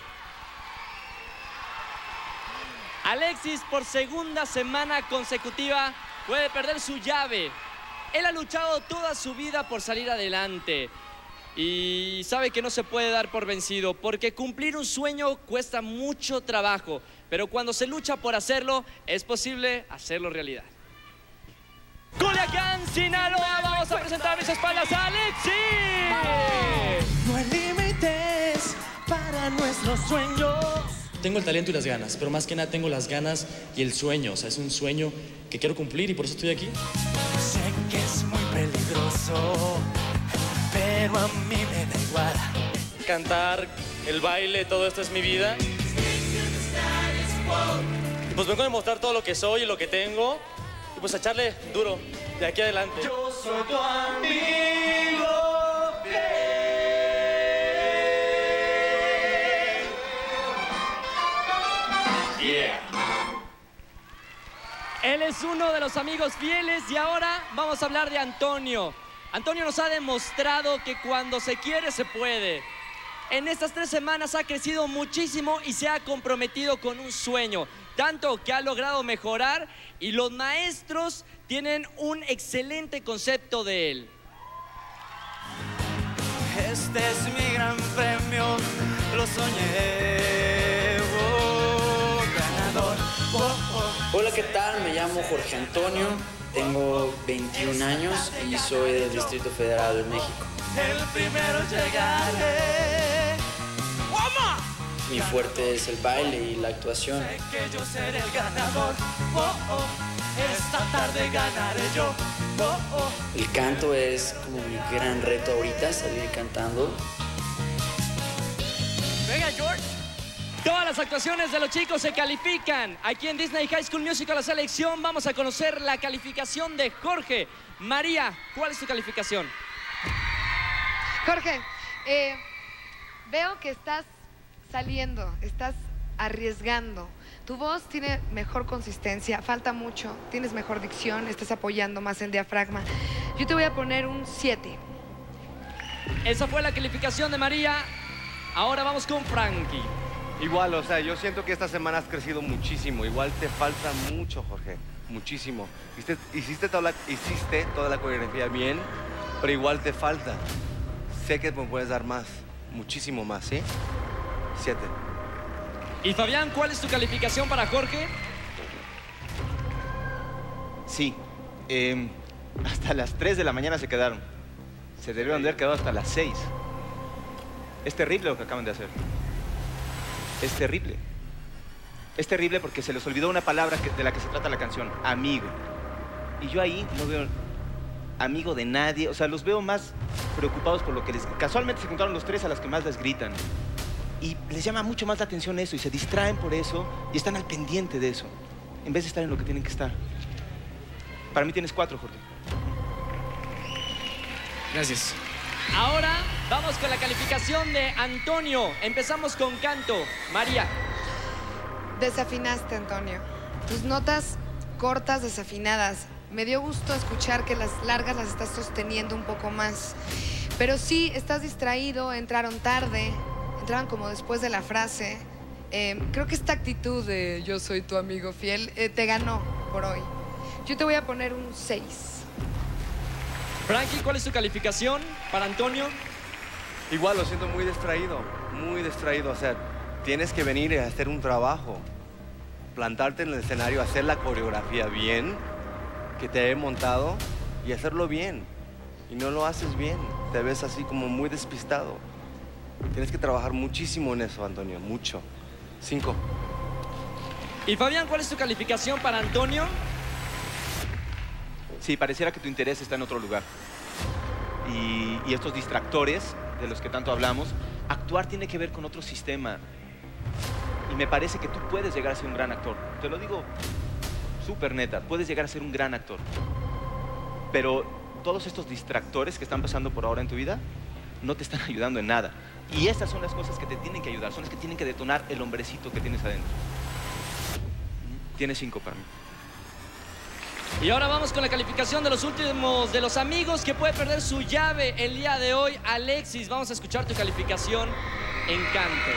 Alexis, por segunda semana consecutiva, puede perder su llave. Él ha luchado toda su vida por salir adelante. y sabe que no se puede dar por vencido, porque cumplir un sueño cuesta mucho trabajo, pero cuando se lucha por hacerlo, es posible hacerlo realidad. Culiacán, Sinaloa, vamos a presentar a mis espaldas a Alexis. No hay límites para nuestros sueños. Tengo el talento y las ganas, pero más que nada tengo las ganas y el sueño. O sea, es un sueño que quiero cumplir y por eso estoy aquí. Sé que es muy peligroso, pero a mí me da igual. Cantar, el baile, todo esto es mi vida. Y pues vengo a demostrar todo lo que soy y lo que tengo. Y pues a echarle duro de aquí adelante. Yo soy tu amigo fiel. Yeah. Él es uno de los amigos fieles y ahora vamos a hablar de Antonio. Antonio nos ha demostrado que cuando se quiere, se puede. En estas 3 semanas ha crecido muchísimo y se ha comprometido con un sueño, tanto que ha logrado mejorar y los maestros tienen un excelente concepto de él. Este es mi gran premio, lo soñé, oh, ganador. Oh, oh. Hola, ¿qué tal? Me llamo Jorge Antonio, tengo 21 años y soy del Distrito Federal de México. El primero llegaré. ¡Woma! Mi fuerte es el baile y la actuación. Sé que yo seré el ganador. Oh, oh. Esta tarde ganaré yo. Oh, oh. El canto es como mi gran reto ahorita, salir cantando. Venga, George. Todas las actuaciones de los chicos se califican. Aquí en Disney High School Musical, la selección, vamos a conocer la calificación de Jorge. María, ¿cuál es tu calificación? Jorge, veo que estás saliendo, estás arriesgando. Tu voz tiene mejor consistencia, falta mucho, tienes mejor dicción, estás apoyando más el diafragma. Yo te voy a poner un 7. Esa fue la calificación de María. Ahora vamos con Frankie. Igual, o sea, yo siento que esta semana has crecido muchísimo. Igual te falta mucho, Jorge. Muchísimo. Hiciste toda la coreografía bien, pero igual te falta. Sé que me puedes dar más, muchísimo más, ¿sí? 7. Y Fabián, ¿cuál es tu calificación para Jorge? Sí. Hasta las 3 de la mañana se quedaron. Se debieron de haber quedado hasta las 6. Es terrible lo que acaban de hacer. Es terrible. Es terrible porque se les olvidó una palabra de la que se trata la canción, amigo. Y yo ahí no veo amigo de nadie. O sea, los veo más preocupados por lo que les... Casualmente se juntaron los 3 a las que más les gritan. Y les llama mucho más la atención eso y se distraen por eso y están al pendiente de eso, en vez de estar en lo que tienen que estar. Para mí tienes 4, Jorge. Gracias. Ahora vamos con la calificación de Antonio. Empezamos con canto. María. Desafinaste, Antonio. Tus notas cortas, desafinadas. Me dio gusto escuchar que las largas las estás sosteniendo un poco más. Pero sí, estás distraído, entraron tarde, entraban como después de la frase. Creo que esta actitud de yo soy tu amigo fiel te ganó por hoy. Yo te voy a poner un 6. Frankie, ¿cuál es tu calificación para Antonio? Igual lo siento muy distraído, o sea, tienes que venir a hacer un trabajo, plantarte en el escenario, hacer la coreografía bien, que te he montado y hacerlo bien. Y no lo haces bien, te ves así como muy despistado. Tienes que trabajar muchísimo en eso, Antonio, mucho. 5. Y Fabián, ¿cuál es tu calificación para Antonio? Sí, pareciera que tu interés está en otro lugar. Y estos distractores de los que tanto hablamos, actuar tiene que ver con otro sistema. Y me parece que tú puedes llegar a ser un gran actor. Te lo digo súper neta, puedes llegar a ser un gran actor. Pero todos estos distractores que están pasando por ahora en tu vida no te están ayudando en nada. Y estas son las cosas que te tienen que ayudar, son las que tienen que detonar el hombrecito que tienes adentro. Tienes 5 para mí. Y ahora vamos con la calificación de los últimos de los amigos que puede perder su llave el día de hoy. Alexis, vamos a escuchar tu calificación en canto.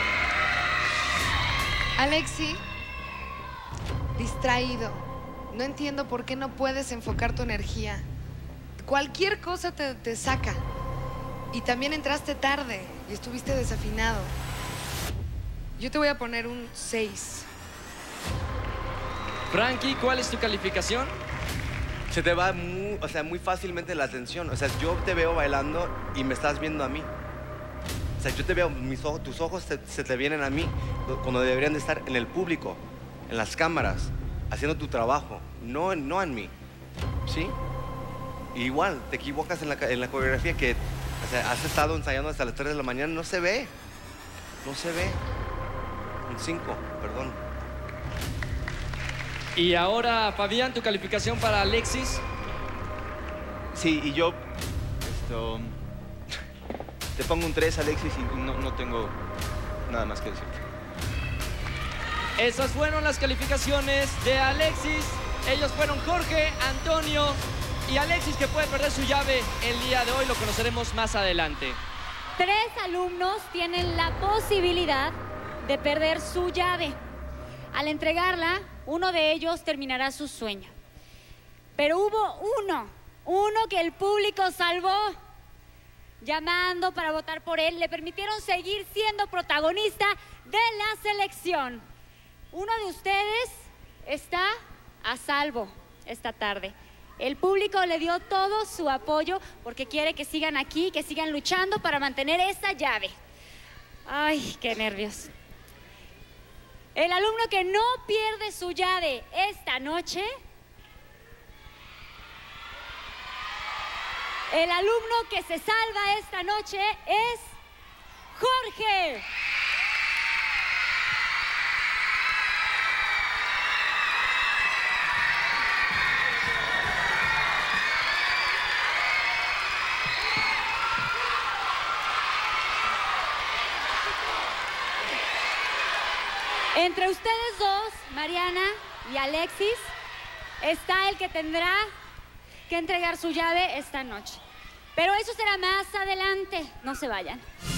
Alexi, distraído. No entiendo por qué no puedes enfocar tu energía. Cualquier cosa te saca. Y también entraste tarde y estuviste desafinado. Yo te voy a poner un 6. Frankie, ¿cuál es tu calificación? Se te va muy fácilmente la atención. O sea, yo te veo bailando y me estás viendo a mí. O sea, yo te veo, tus ojos se te vienen a mí cuando deberían de estar en el público, en las cámaras, haciendo tu trabajo, no en mí. ¿Sí? Y igual, te equivocas en la coreografía que, o sea, has estado ensayando hasta las 3 de la mañana, no se ve. No se ve. Un 5, perdón. Y ahora, Fabián, tu calificación para Alexis. Sí, y yo te pongo un 3, Alexis, y no tengo nada más que decirte. Esas fueron las calificaciones de Alexis. Ellos fueron Jorge, Antonio y Alexis, que puede perder su llave el día de hoy. Lo conoceremos más adelante. 3 alumnos tienen la posibilidad de perder su llave. Al entregarla, uno de ellos terminará su sueño. Pero hubo uno que el público salvó, llamando para votar por él. Le permitieron seguir siendo protagonista de la selección. Uno de ustedes está a salvo esta tarde. El público le dio todo su apoyo porque quiere que sigan aquí, que sigan luchando para mantener esa llave. Ay, qué nervios. El alumno que no pierde su llave esta noche, el alumno que se salva esta noche es Jorge. Entre ustedes dos, Mariana y Alexis, está el que tendrá que entregar su llave esta noche. Pero eso será más adelante. No se vayan.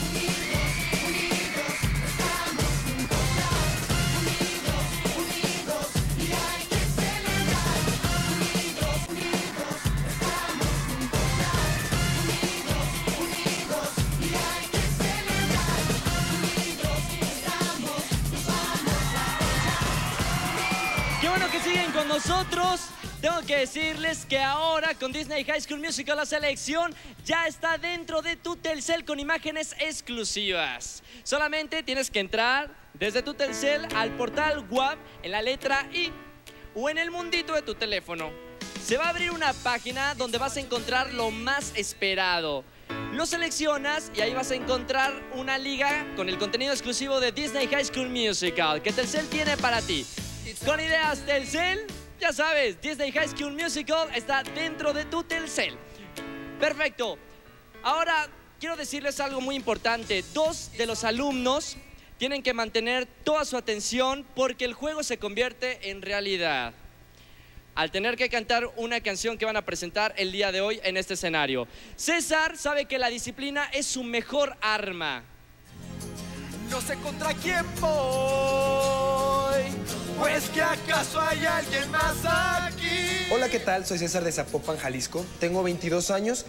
Siguen con nosotros. Tengo que decirles que ahora con Disney High School Musical la selección ya está dentro de tu Telcel con imágenes exclusivas. Solamente tienes que entrar desde tu Telcel al portal WAP en la letra I o en el mundito de tu teléfono. Se va a abrir una página donde vas a encontrar lo más esperado. Lo seleccionas y ahí vas a encontrar una liga con el contenido exclusivo de Disney High School Musical que Telcel tiene para ti. Con ideas Telcel, ya sabes, Disney High School Musical está dentro de tu Telcel. Perfecto. Ahora quiero decirles algo muy importante. 2 de los alumnos tienen que mantener toda su atención porque el juego se convierte en realidad al tener que cantar una canción que van a presentar el día de hoy en este escenario. César sabe que la disciplina es su mejor arma. No sé contra quién voy, pues que acaso hay alguien más aquí. Hola, ¿qué tal? Soy César de Zapopan, Jalisco. Tengo 22 años.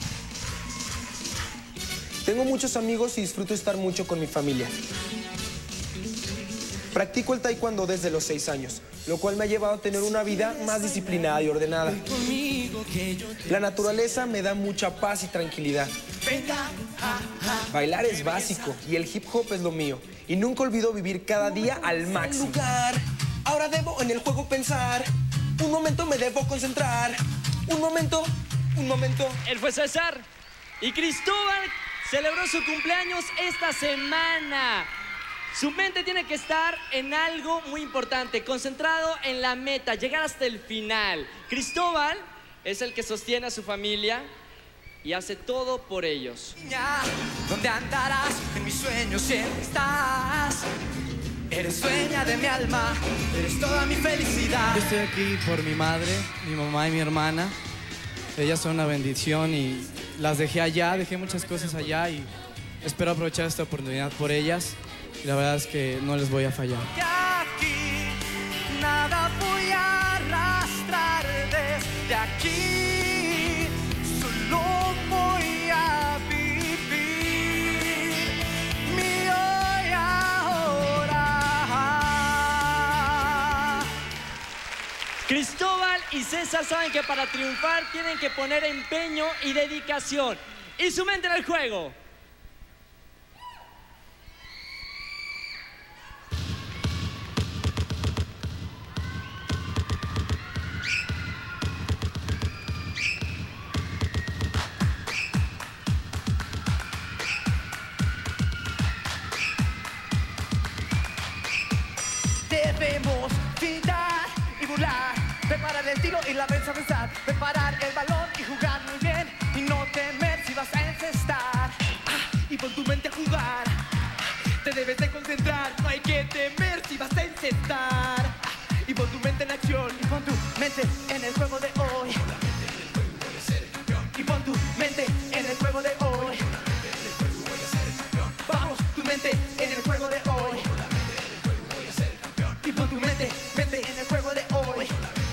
Tengo muchos amigos y disfruto estar mucho con mi familia. Practico el taekwondo desde los 6 años, lo cual me ha llevado a tener una vida más disciplinada y ordenada. La naturaleza me da mucha paz y tranquilidad. Bailar es básico y el hip hop es lo mío. Y nunca olvido vivir cada día al máximo. Ahora debo en el juego pensar. Un momento me debo concentrar. Un momento. Él fue César. Y Cristóbal celebró su cumpleaños esta semana. Su mente tiene que estar en algo muy importante, concentrado en la meta, llegar hasta el final. Cristóbal es el que sostiene a su familia y hace todo por ellos. ¿Dónde andarás? En mis sueños siempre estás. Eres dueña de mi alma, eres toda mi felicidad. Yo estoy aquí por mi madre, mi mamá y mi hermana. Ellas son una bendición y las dejé allá, dejé muchas cosas allá y espero aprovechar esta oportunidad por ellas. Y la verdad es que no les voy a fallar. De aquí, nada voy a arrastrar desde aquí. Solo voy a vivir. Cristóbal y César saben que para triunfar tienen que poner empeño y dedicación. Y su mente en el juego. Debemos tirar y burlar, preparar el tiro y la vez a besar, preparar el balón y jugar muy bien y no temer si vas a encestar. Y pon tu mente a jugar, te debes de concentrar, no hay que temer si vas a encestar. Y pon tu mente en acción y pon tu mente en el juego de hoy. Y pon tu mente en el juego de hoy. Vamos, tu mente en el juego de hoy. Y pon tu mente en el juego de hoy.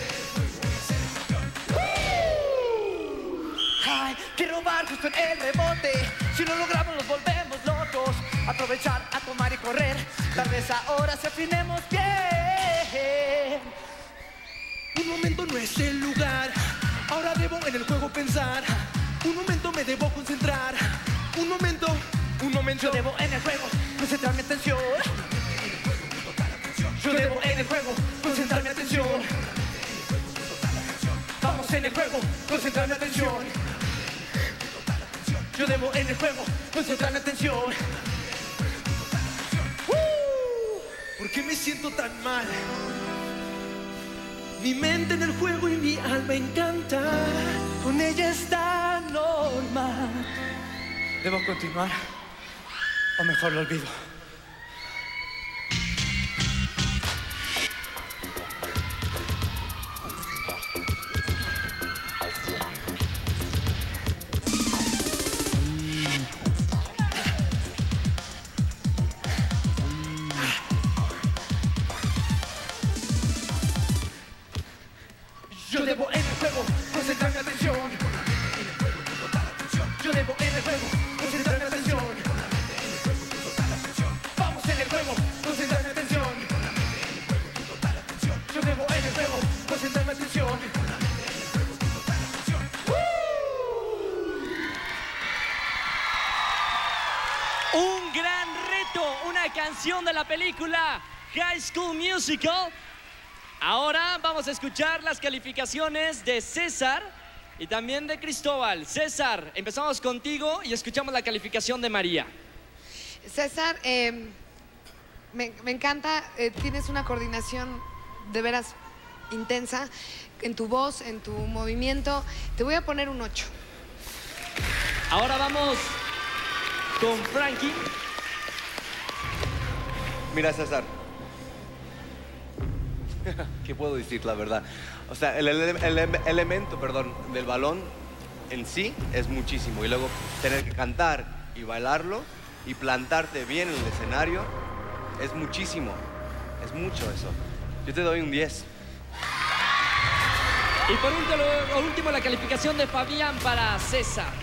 Hay que robar justo en el rebote. Si no logramos nos volvemos locos. Aprovechar, a tomar y correr. Tal vez ahora se afinemos bien. Un momento no es el lugar. Ahora debo en el juego pensar. Un momento me debo concentrar. Un momento. Yo debo en el juego concentrar mi atención. Yo debo en el juego concentrar mi atención. Vamos en el juego, concentrar mi atención. Yo debo en el juego concentrar mi atención. ¿Por qué me siento tan mal? Mi mente en el juego y mi alma encanta. Con ella está normal. ¿Debo continuar? O mejor lo olvido. Yo debo en el juego concentrar mi atención. Yo debo en el juego concentrar mi atención. Vamos en el juego concentrar mi atención. Yo debo en el juego concentrar mi atención. Un gran reto, una canción de la película High School Musical. Ahora vamos a escuchar las calificaciones de César y también de Cristóbal. César, empezamos contigo y escuchamos la calificación de María. César, me encanta, tienes una coordinación de veras intensa en tu voz, en tu movimiento. Te voy a poner un 8. Ahora vamos con Frankie. Mira, César. ¿Qué puedo decir, la verdad? O sea, el elemento, del balón en sí es muchísimo. Y luego tener que cantar y bailarlo y plantarte bien en el escenario es muchísimo. Es mucho eso. Yo te doy un 10. Y por último, la calificación de Fabián para César.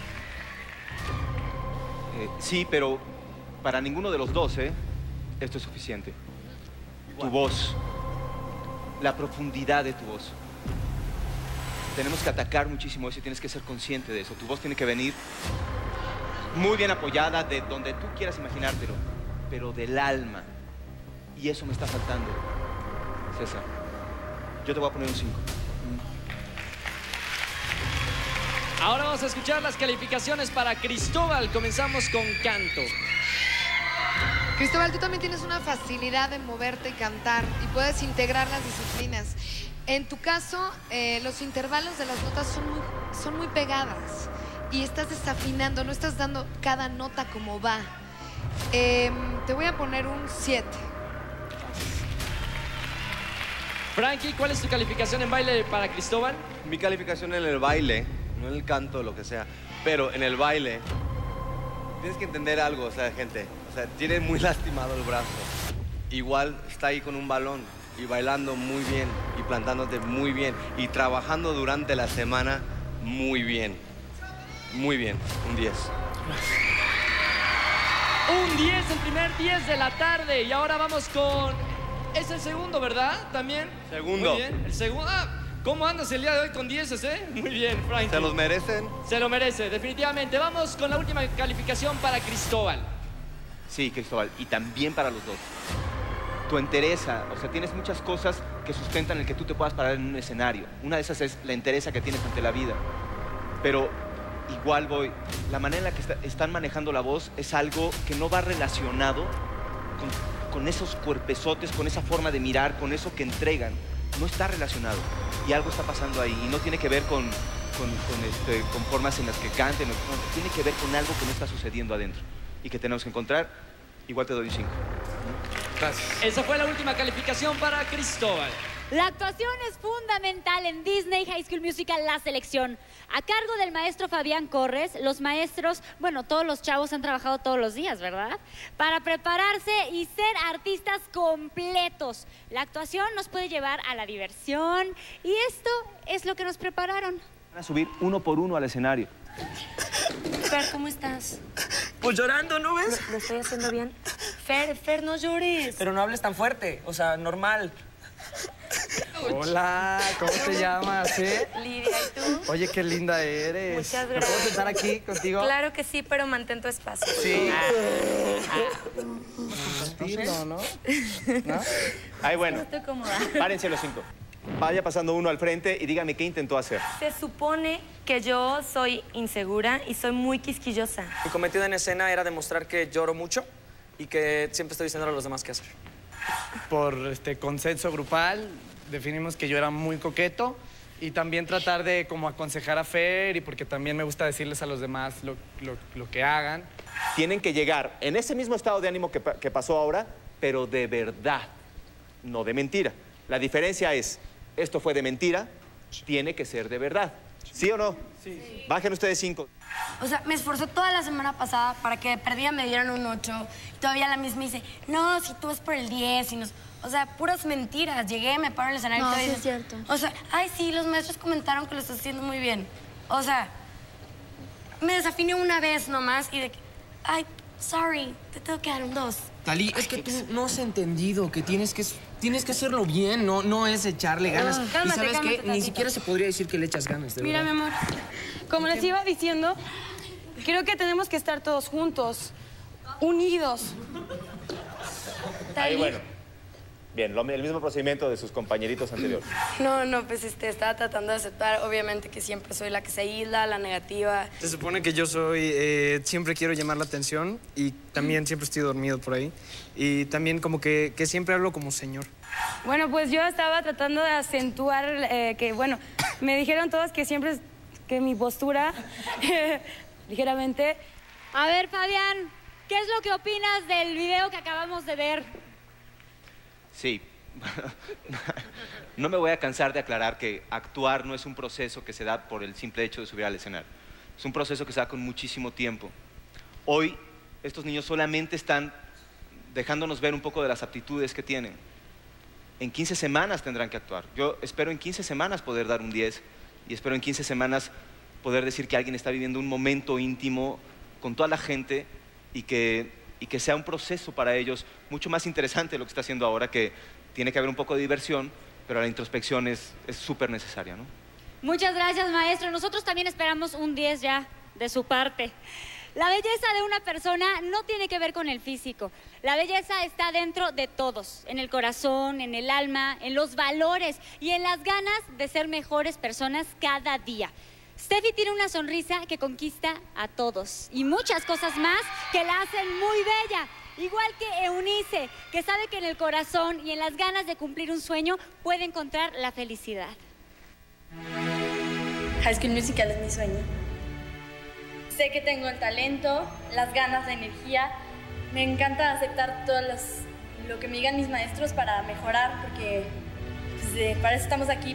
Sí, pero para ninguno de los dos, esto es suficiente. Tu voz. La profundidad de tu voz. Tenemos que atacar muchísimo eso y tienes que ser consciente de eso. Tu voz tiene que venir muy bien apoyada de donde tú quieras imaginártelo, pero del alma. Y eso me está faltando, César. Yo te voy a poner un 5. Ahora vamos a escuchar las calificaciones para Cristóbal. Comenzamos con canto. Cristóbal, tú también tienes una facilidad de moverte y cantar y puedes integrar las disciplinas. En tu caso, los intervalos de las notas son muy pegadas y estás desafinando, no estás dando cada nota como va. Te voy a poner un 7. Frankie, ¿cuál es tu calificación en baile para Cristóbal? Mi calificación en el baile, no en el canto, lo que sea, pero en el baile tienes que entender algo, o sea, gente. O sea, tiene muy lastimado el brazo. Igual está ahí con un balón y bailando muy bien y plantándote muy bien y trabajando durante la semana muy bien. Muy bien, un 10. Un 10, el primer 10 de la tarde. Y ahora vamos con es el segundo, ¿verdad? También. Segundo. Muy bien. El segundo. Ah, ¿cómo andas el día de hoy con 10, Muy bien, Frankie. ¿Se los merecen? Se lo merece, definitivamente. Vamos con la última calificación para Cristóbal. Sí, Cristóbal, y también para los dos. Tu entereza, o sea, tienes muchas cosas que sustentan el que tú te puedas parar en un escenario. Una de esas es la entereza que tienes ante la vida. Pero igual la manera en la que están manejando la voz es algo que no va relacionado con esos cuerpezotes, con esa forma de mirar, con eso que entregan. No está relacionado. Y algo está pasando ahí. Y no tiene que ver con formas en las que canten. No, tiene que ver con algo que no está sucediendo adentro. Y que tenemos que encontrar. Igual te doy un 5. Gracias. Esa fue la última calificación para Cristóbal. La actuación es fundamental en Disney High School Musical, La Selección. A cargo del maestro Fabián Corres, los maestros, bueno, todos los chavos han trabajado todos los días, ¿verdad? Para prepararse y ser artistas completos. La actuación nos puede llevar a la diversión y esto es lo que nos prepararon. Van a subir uno por uno al escenario. Fer, ¿cómo estás? Pues llorando, ¿no ves? ¿Lo estoy haciendo bien? Fer, no llores. Pero no hables tan fuerte, o sea, normal. Hola, ¿cómo te llamas, Lidia, ¿y tú? Oye, qué linda eres. Muchas ¿Me gracias. puedo sentar aquí contigo? Claro que sí, pero mantén tu espacio. Sí. Estilo, ¿no? Ahí bueno. Estoy cómoda. Párense los 5. Vaya pasando uno al frente y dígame qué intentó hacer. Se supone que yo soy insegura y soy muy quisquillosa. Mi cometido en escena era demostrar que lloro mucho y que siempre estoy diciendo a los demás qué hacer. Por consenso grupal, definimos que yo era muy coqueto y también tratar de como aconsejar a Fer y porque también me gusta decirles a los demás lo que hagan. Tienen que llegar en ese mismo estado de ánimo que pasó ahora, pero de verdad, no de mentira. La diferencia es, esto fue de mentira, tiene que ser de verdad. ¿Sí o no? Sí. Bajen ustedes 5. O sea, me esforcé toda la semana pasada para que de perdida me dieran un 8. Y todavía la misma dice, no, si tú vas por el 10. O sea, puras mentiras. Llegué, me paro en el escenario y No, te sí dicen, es cierto. O sea, ay, sí, los maestros comentaron que lo estás haciendo muy bien. O sea, me desafiné una vez nomás y de que, ay, sorry, te tengo que dar un 2. Talí, es que tú no has entendido que tienes que hacerlo bien, no es echarle ganas. Cálmate, y ¿sabes cálmate qué? tantito. Ni siquiera se podría decir que le echas ganas, de Mira, verdad. mi amor, como les iba diciendo, creo que tenemos que estar todos juntos, unidos. Ahí bueno. Bien, el mismo procedimiento de sus compañeritos anteriores. No, pues estaba tratando de aceptar, obviamente, que siempre soy la que se aísla, la negativa. Se supone que yo soy, siempre quiero llamar la atención y también siempre estoy dormido por ahí. Y también como que siempre hablo como señor. Bueno, pues yo estaba tratando de acentuar que, bueno, me dijeron todos que siempre, que mi postura, ligeramente... A ver, Fabián, ¿qué es lo que opinas del video que acabamos de ver? Sí. No me voy a cansar de aclarar que actuar no es un proceso que se da por el simple hecho de subir al escenario. Es un proceso que se da con muchísimo tiempo. Hoy, estos niños solamente están dejándonos ver un poco de las aptitudes que tienen. En 15 semanas tendrán que actuar. Yo espero en 15 semanas poder dar un 10 y espero en 15 semanas poder decir que alguien está viviendo un momento íntimo con toda la gente y que sea un proceso para ellos mucho más interesante de lo que está haciendo ahora, que tiene que haber un poco de diversión, pero la introspección es súper necesaria, ¿no? Muchas gracias, maestro. Nosotros también esperamos un 10 ya de su parte. La belleza de una persona no tiene que ver con el físico. La belleza está dentro de todos, en el corazón, en el alma, en los valores y en las ganas de ser mejores personas cada día. Steffi tiene una sonrisa que conquista a todos y muchas cosas más que la hacen muy bella. Igual que Eunice, que sabe que en el corazón y en las ganas de cumplir un sueño puede encontrar la felicidad. High School Musical es mi sueño. Sé que tengo el talento, las ganas, la energía. Me encanta aceptar todo lo que me digan mis maestros para mejorar, porque pues, para eso estamos aquí.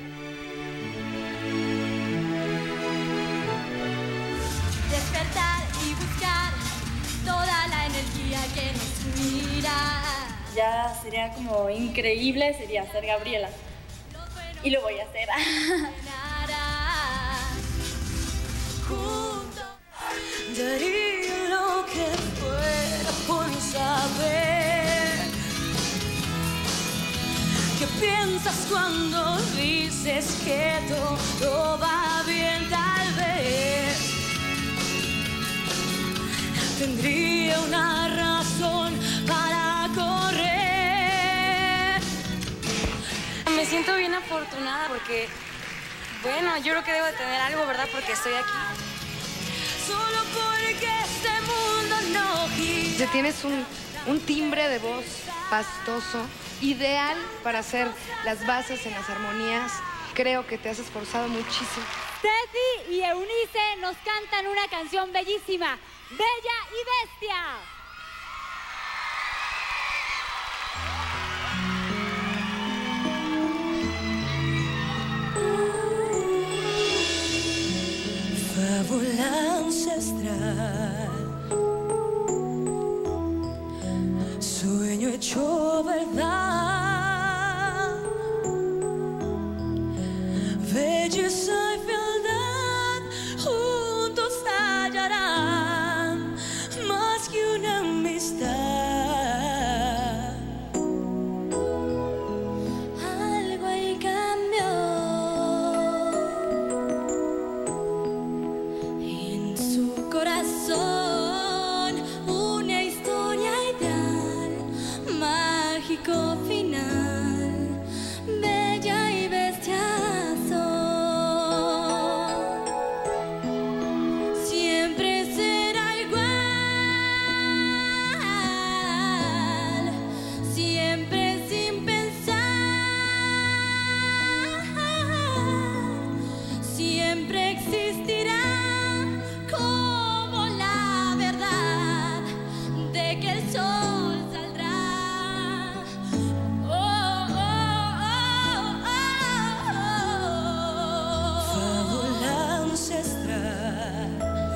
Despertar y buscar toda la energía que nos unirá. Ya sería como increíble, sería ser Gabriela. Y lo voy a hacer. Daría lo que fuera por saber cosas cuando dices que todo va bien, tal vez tendría una razón para correr. Me siento bien afortunada porque, bueno, yo creo que debo de tener algo, ¿verdad? Porque estoy aquí. Solo porque este mundo no gira. Tienes un timbre de voz pastoso, ideal para hacer las bases en las armonías. Creo que te has esforzado muchísimo. Steffi y Eunice nos cantan una canción bellísima, Bella y Bestia. Fábula ancestral, sueño hecho verdad, belleza y fealdad juntos hallarán más que una amistad. Algo ahí cambió en su corazón, una historia ideal, mágico final, bella y bestia son. Siempre será igual, siempre sin pensar, siempre existirá como la verdad de que el sol saldrá. Oh, oh, oh, oh, oh. Fábula ancestral,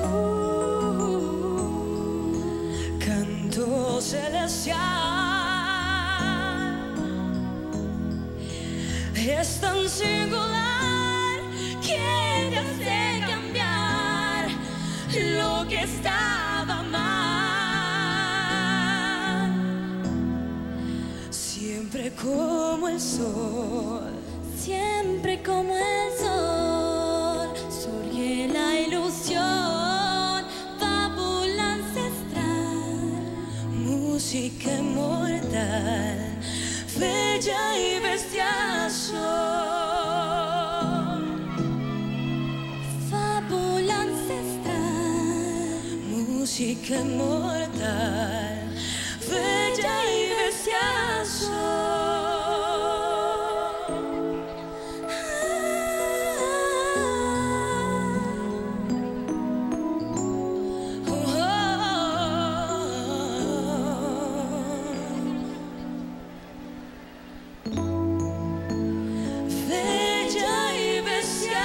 canto celestial, es tan singular que hace cambiar lo que estaba mal. Siempre como el sol, siempre como el sol, surge la ilusión, fábula ancestral, música inmortal, bella y bestia son. Fábula ancestral, música inmortal, bella y bestia son. Bella y bestia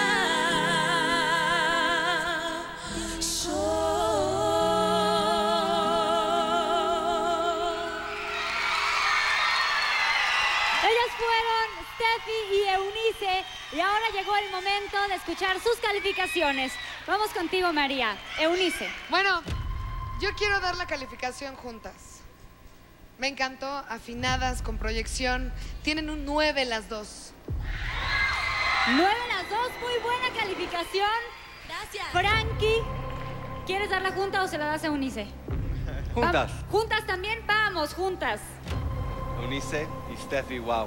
Ellas fueron Steffi y Eunice y ahora llegó el momento de escuchar sus calificaciones. Vamos contigo, María. Eunice. Bueno, yo quiero dar la calificación juntas. Me encantó, afinadas, con proyección. Tienen un 9 las dos. 9 las dos, muy buena calificación. Gracias. Frankie, ¿quieres dar la junta o se la das a Eunice? Juntas. ¿Juntas también? Vamos, juntas. Eunice y Steffi, wow.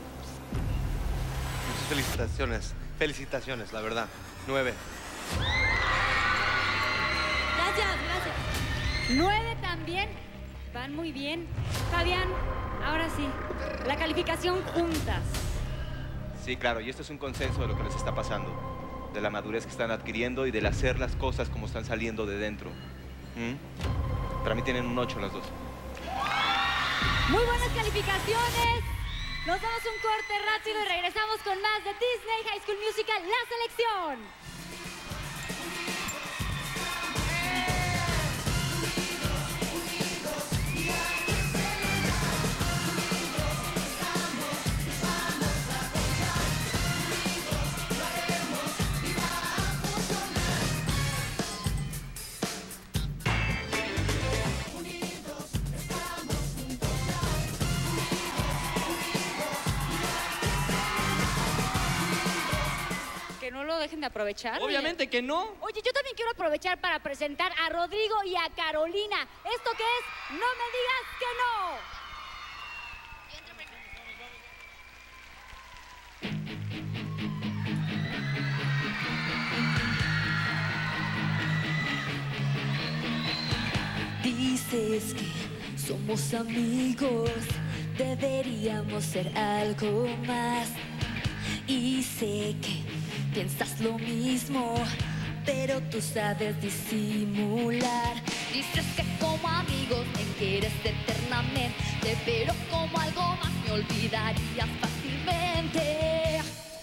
Muchas felicitaciones. Felicitaciones, la verdad. 9. Gracias, gracias. 9 también. Van muy bien. Fabián, ahora sí, la calificación juntas. Sí, claro, y esto es un consenso de lo que les está pasando, de la madurez que están adquiriendo y del hacer las cosas como están saliendo de dentro. Para mí tienen un 8 las dos. Muy buenas calificaciones. Nos damos un corte rápido y regresamos con más de Disney High School Musical, La Selección. Que no lo dejen de aprovechar. Obviamente que no. Oye, yo también quiero aprovechar para presentar a Rodrigo y a Carolina. ¿Esto qué es? ¡No me digas que no! Dices que somos amigos, deberíamos ser algo más. Y sé que piensas lo mismo, pero tú sabes disimular. Dices que como amigos me quieres eternamente, pero como algo más me olvidarías fácilmente.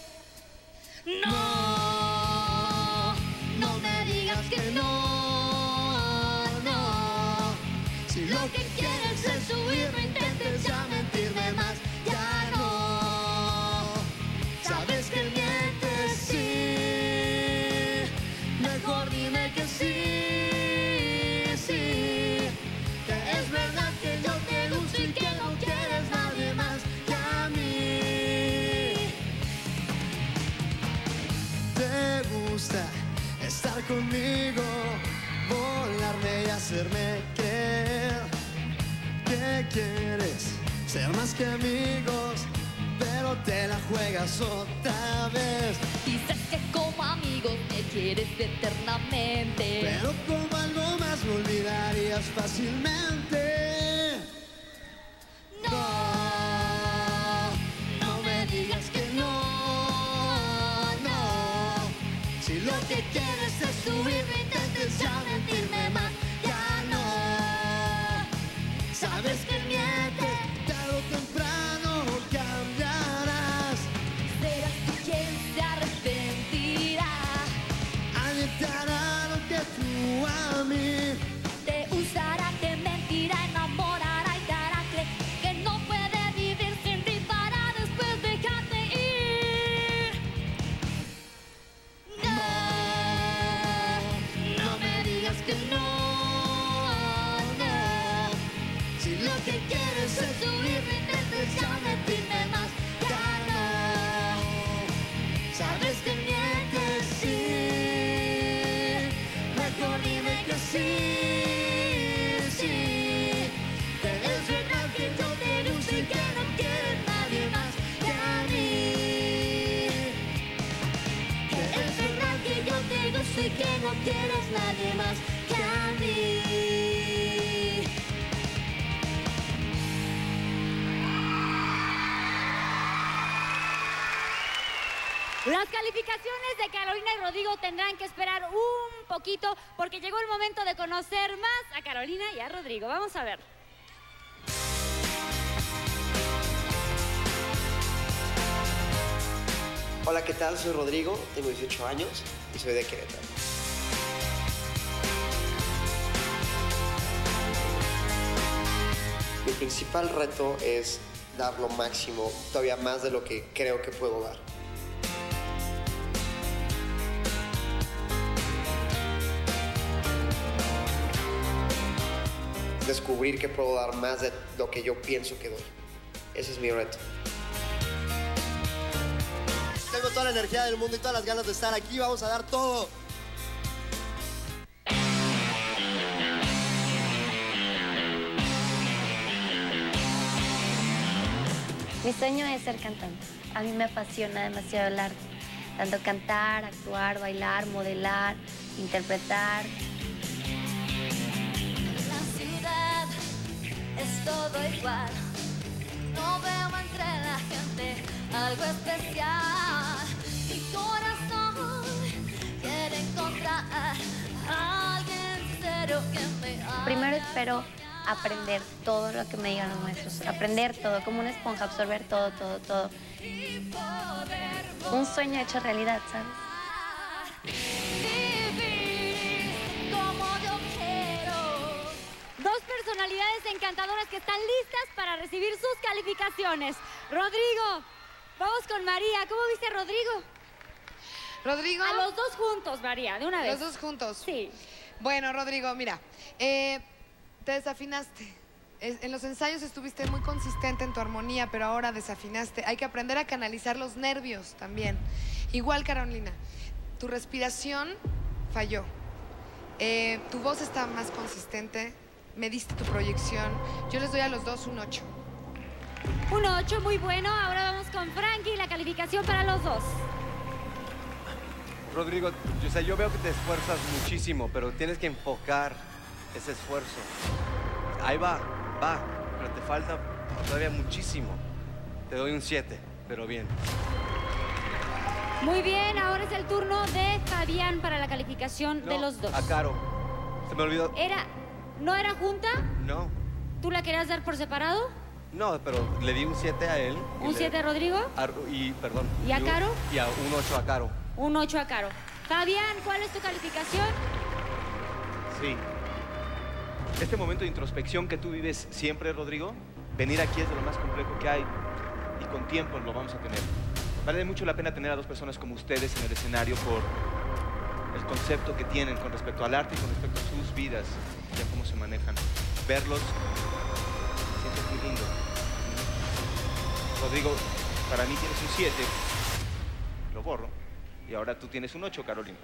No, no me digas que no, no. Si lo que quieres es subir, no intentes ya mentirme más. Ya no, sabes que mientes, sí. Mejor dime que sí, sí. Que es verdad que yo te gusto y que no quieres nadie más que a mí. Te gusta estar conmigo, volarme y hacerme creer que quieres ser más que amigos, pero te la juegas otra vez. Dices que como amigos me quieres eternamente, Pero como algo más me olvidarías fácilmente. No, no me digas que no, no. Si lo que quieres es subir, no intentes ya mentirme más. Ya no, sabes que mientes, tarde o temprano cambiarás. Serás tú quien se arrepentirá. Alguien te hará lo que tú a mí. Te usará, te mentirá, enamorará y te hará creer que no puede vivir sin ti para después dejarte ir. No, no me digas que no, no. Si lo que quieres es subir, no intentes ya mentirme más. Ya no, sabes que mientes, sí. Mejor dime que sí, sí. Que es verdad que yo te gusto y que no quieres nadie más que a mí. Que es verdad que yo te gusto y que no quieres nadie más que a mí. Las calificaciones de Carolina y Rodrigo tendrán que esperar un poquito porque llegó el momento de conocer más a Carolina y a Rodrigo. Vamos a ver. Hola, ¿qué tal? Soy Rodrigo, tengo 18 años y soy de Querétaro. Mi principal reto es dar lo máximo, todavía más de lo que creo que puedo dar. Descubrir que puedo dar más de lo que yo pienso que doy. Ese es mi reto. Tengo toda la energía del mundo y todas las ganas de estar aquí. Vamos a dar todo. Mi sueño es ser cantante. A mí me apasiona demasiado el arte. Tanto cantar, actuar, bailar, modelar, interpretar. La ciudad es todo igual. No veo entre la gente algo especial. Mi corazón quiere encontrar a alguien sincero que me ame. Primero espero aprender todo lo que me digan los maestros. Aprender todo, como una esponja, absorber todo, todo, todo. Un sueño hecho realidad, ¿sabes? Dos personalidades encantadoras que están listas para recibir sus calificaciones. Rodrigo, vamos con María. ¿Cómo viste a Rodrigo? Rodrigo. A los dos juntos, María, de una vez. Los dos juntos. Sí. Bueno, Rodrigo, mira, te desafinaste. En los ensayos estuviste muy consistente en tu armonía, pero ahora desafinaste. Hay que aprender a canalizar los nervios también. Igual, Carolina, tu respiración falló. Tu voz está más consistente, me diste tu proyección. Yo les doy a los dos un 8. Un 8, muy bueno. Ahora vamos con Frankie, la calificación para los dos. Rodrigo, yo veo que te esfuerzas muchísimo, pero tienes que enfocar ese esfuerzo. Ahí va, pero te falta todavía muchísimo. Te doy un 7, pero bien. Muy bien, ahora es el turno de Fabián para la calificación de los dos. A Caro. Se me olvidó. ¿No era junta? No. ¿Tú la querías dar por separado? No, pero le di un 7 a él. ¿Un 7 a Rodrigo? Perdón. ¿Y a Caro? Y a un 8 a Caro. Un 8 a Caro. Fabián, ¿cuál es tu calificación? Sí. Este momento de introspección que tú vives siempre, Rodrigo, venir aquí es de lo más complejo que hay y con tiempo lo vamos a tener. Vale mucho la pena tener a dos personas como ustedes en el escenario por el concepto que tienen con respecto al arte y con respecto a sus vidas y a cómo se manejan. Verlos siempre es muy lindo. Rodrigo, para mí tienes un 7, lo borro, y ahora tú tienes un 8, Carolina.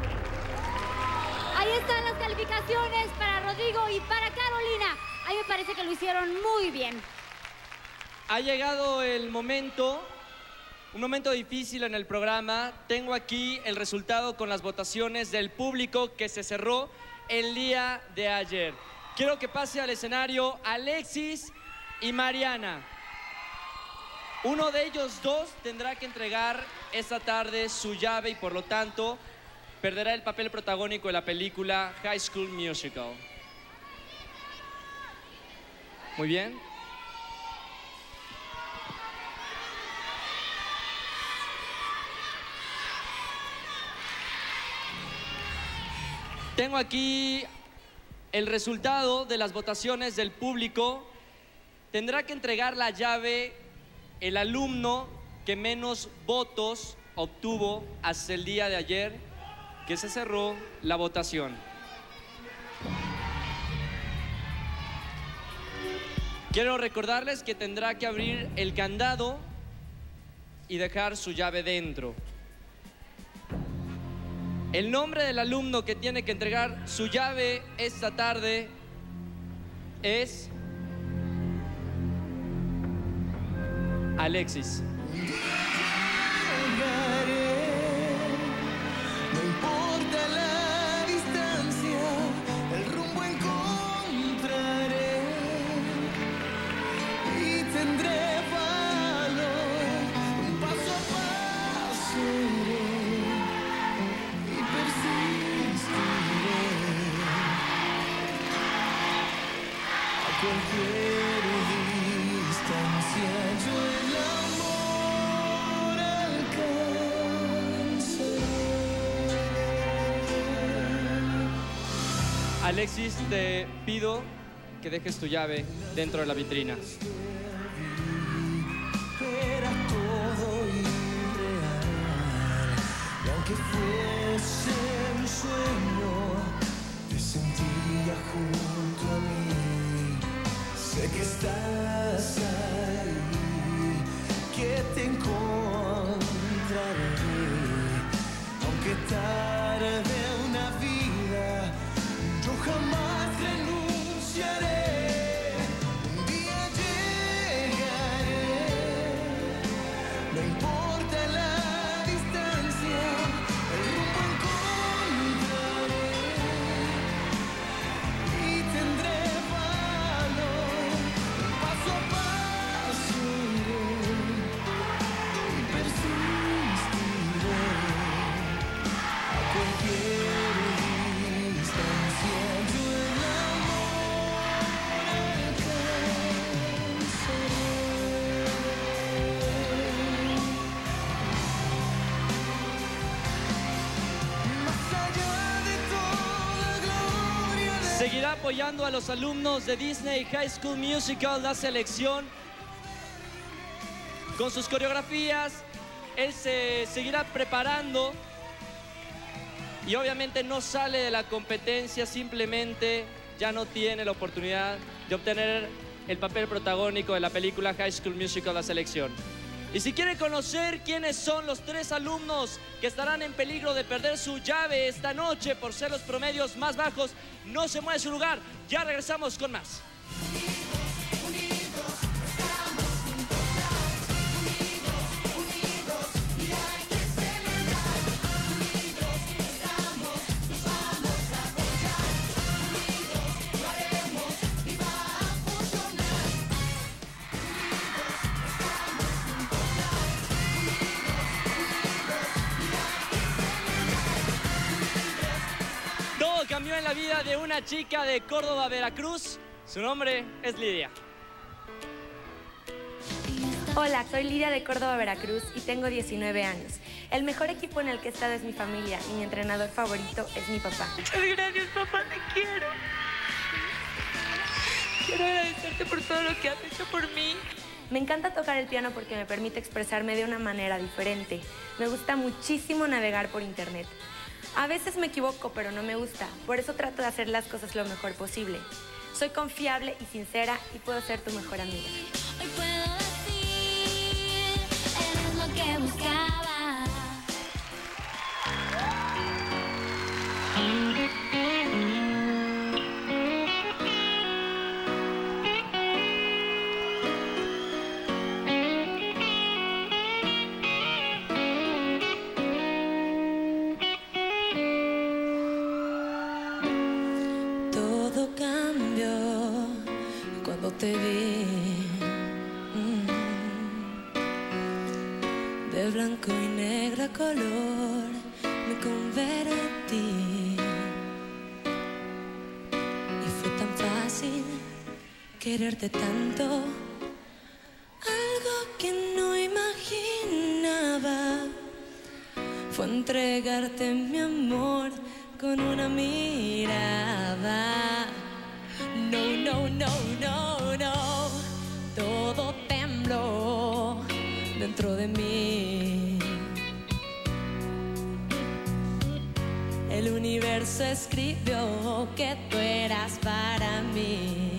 Ahí están las calificaciones para Rodrigo y para Carolina. A mí me parece que lo hicieron muy bien. Ha llegado el momento, un momento difícil en el programa. Tengo aquí el resultado con las votaciones del público que se cerró el día de ayer. Quiero que pase al escenario Alexis y Mariana. Uno de ellos dos tendrá que entregar esta tarde su llave y por lo tanto perderá el papel protagónico de la película High School Musical. Muy bien. Tengo aquí el resultado de las votaciones del público. Tendrá que entregar la llave el alumno que menos votos obtuvo hasta el día de ayer, que se cerró la votación. Quiero recordarles que tendrá que abrir el candado y dejar su llave dentro. El nombre del alumno que tiene que entregar su llave esta tarde es Alexis. No importa la distancia, el rumbo encontraré y tendré valor, un paso a paso iré y persistiré a cualquier distancia. Yo el amor alcanzaré. Alexis, te pido que dejes tu llave dentro de la vitrina. Era todo irreal, y aunque fuese un sueño, te sentía junto a mí. Sé que estás ahí, que te encontraré, aunque tarde una vida, yo jamás renunciaré. Un día llegaré, no importa la distancia, el rumbo encontraré y tendré valor, paso a paso iré y persistiré a cualquier distancia. Yo el amor alcanzaré. Más allá de toda gloria de Seguirá apoyando a los alumnos de Disney High School Musical, la selección, con sus coreografías. Él se seguirá preparando y obviamente no sale de la competencia, simplemente ya no tiene la oportunidad de obtener el papel protagónico de la película High School Musical, la selección. Y si quieren conocer quiénes son los 3 alumnos que estarán en peligro de perder su llave esta noche por ser los promedios más bajos, no se mueve su lugar. Ya regresamos con más. Cambió en la vida de una chica de Córdoba, Veracruz. Su nombre es Lidia. Hola, soy Lidia de Córdoba, Veracruz y tengo 19 años. El mejor equipo en el que he estado es mi familia y mi entrenador favorito es mi papá. Muchas gracias, papá, te quiero. Quiero agradecerte por todo lo que has hecho por mí. Me encanta tocar el piano porque me permite expresarme de una manera diferente. Me gusta muchísimo navegar por internet. A veces me equivoco, pero no me gusta. Por eso trato de hacer las cosas lo mejor posible. Soy confiable y sincera y puedo ser tu mejor amiga. Hoy puedo decir, eres lo que buscaba. Todo cambió cuando te vi. De blanco y negro color me convertí. Y fue tan fácil quererte tanto. Algo que no imaginaba fue entregarte mi amor con una mirada. No, no, no, no, no. Todo tembló dentro de mí. El universo escribió que tú eras para mí.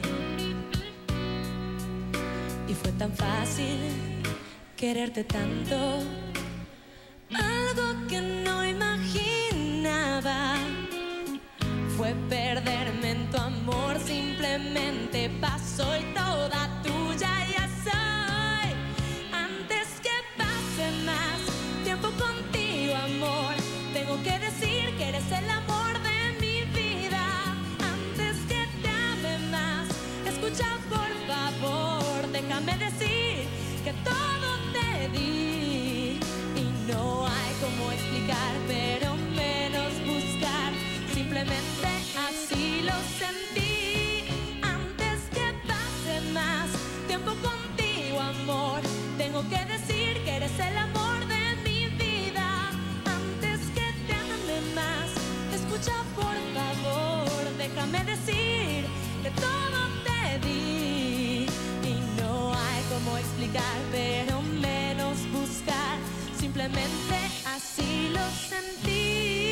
Y fue tan fácil quererte tanto. Algo que no imaginaba fue perderme en tu amor. Simplemente pasó y toda tuya ya soy. Antes que pase más tiempo contigo, amor, tengo que decir que eres el amor de mi vida. Antes que te ame más, escucha por favor, déjame decir que todo te di. Y no hay cómo explicar, pero menos buscar. Simplemente así lo sentí. Antes que pase más tiempo contigo, amor, tengo que decir que eres el amor de mi vida. Antes que te ame más, escucha por favor, déjame decir que todo te di. Y no hay cómo explicar, pero menos buscar. Simplemente así lo sentí.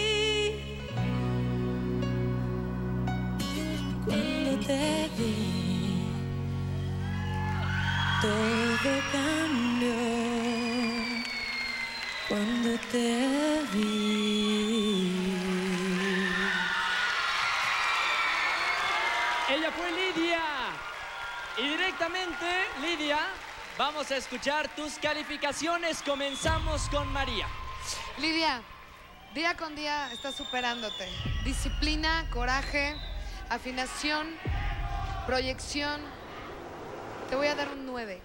Cuando te vi, todo cambió. Cuando te vi. Ella fue Lidia. Y directamente, Lidia, vamos a escuchar tus calificaciones. Comenzamos con María. Lidia, día con día estás superándote. Disciplina, coraje, afinación, proyección. Te voy a dar un 9.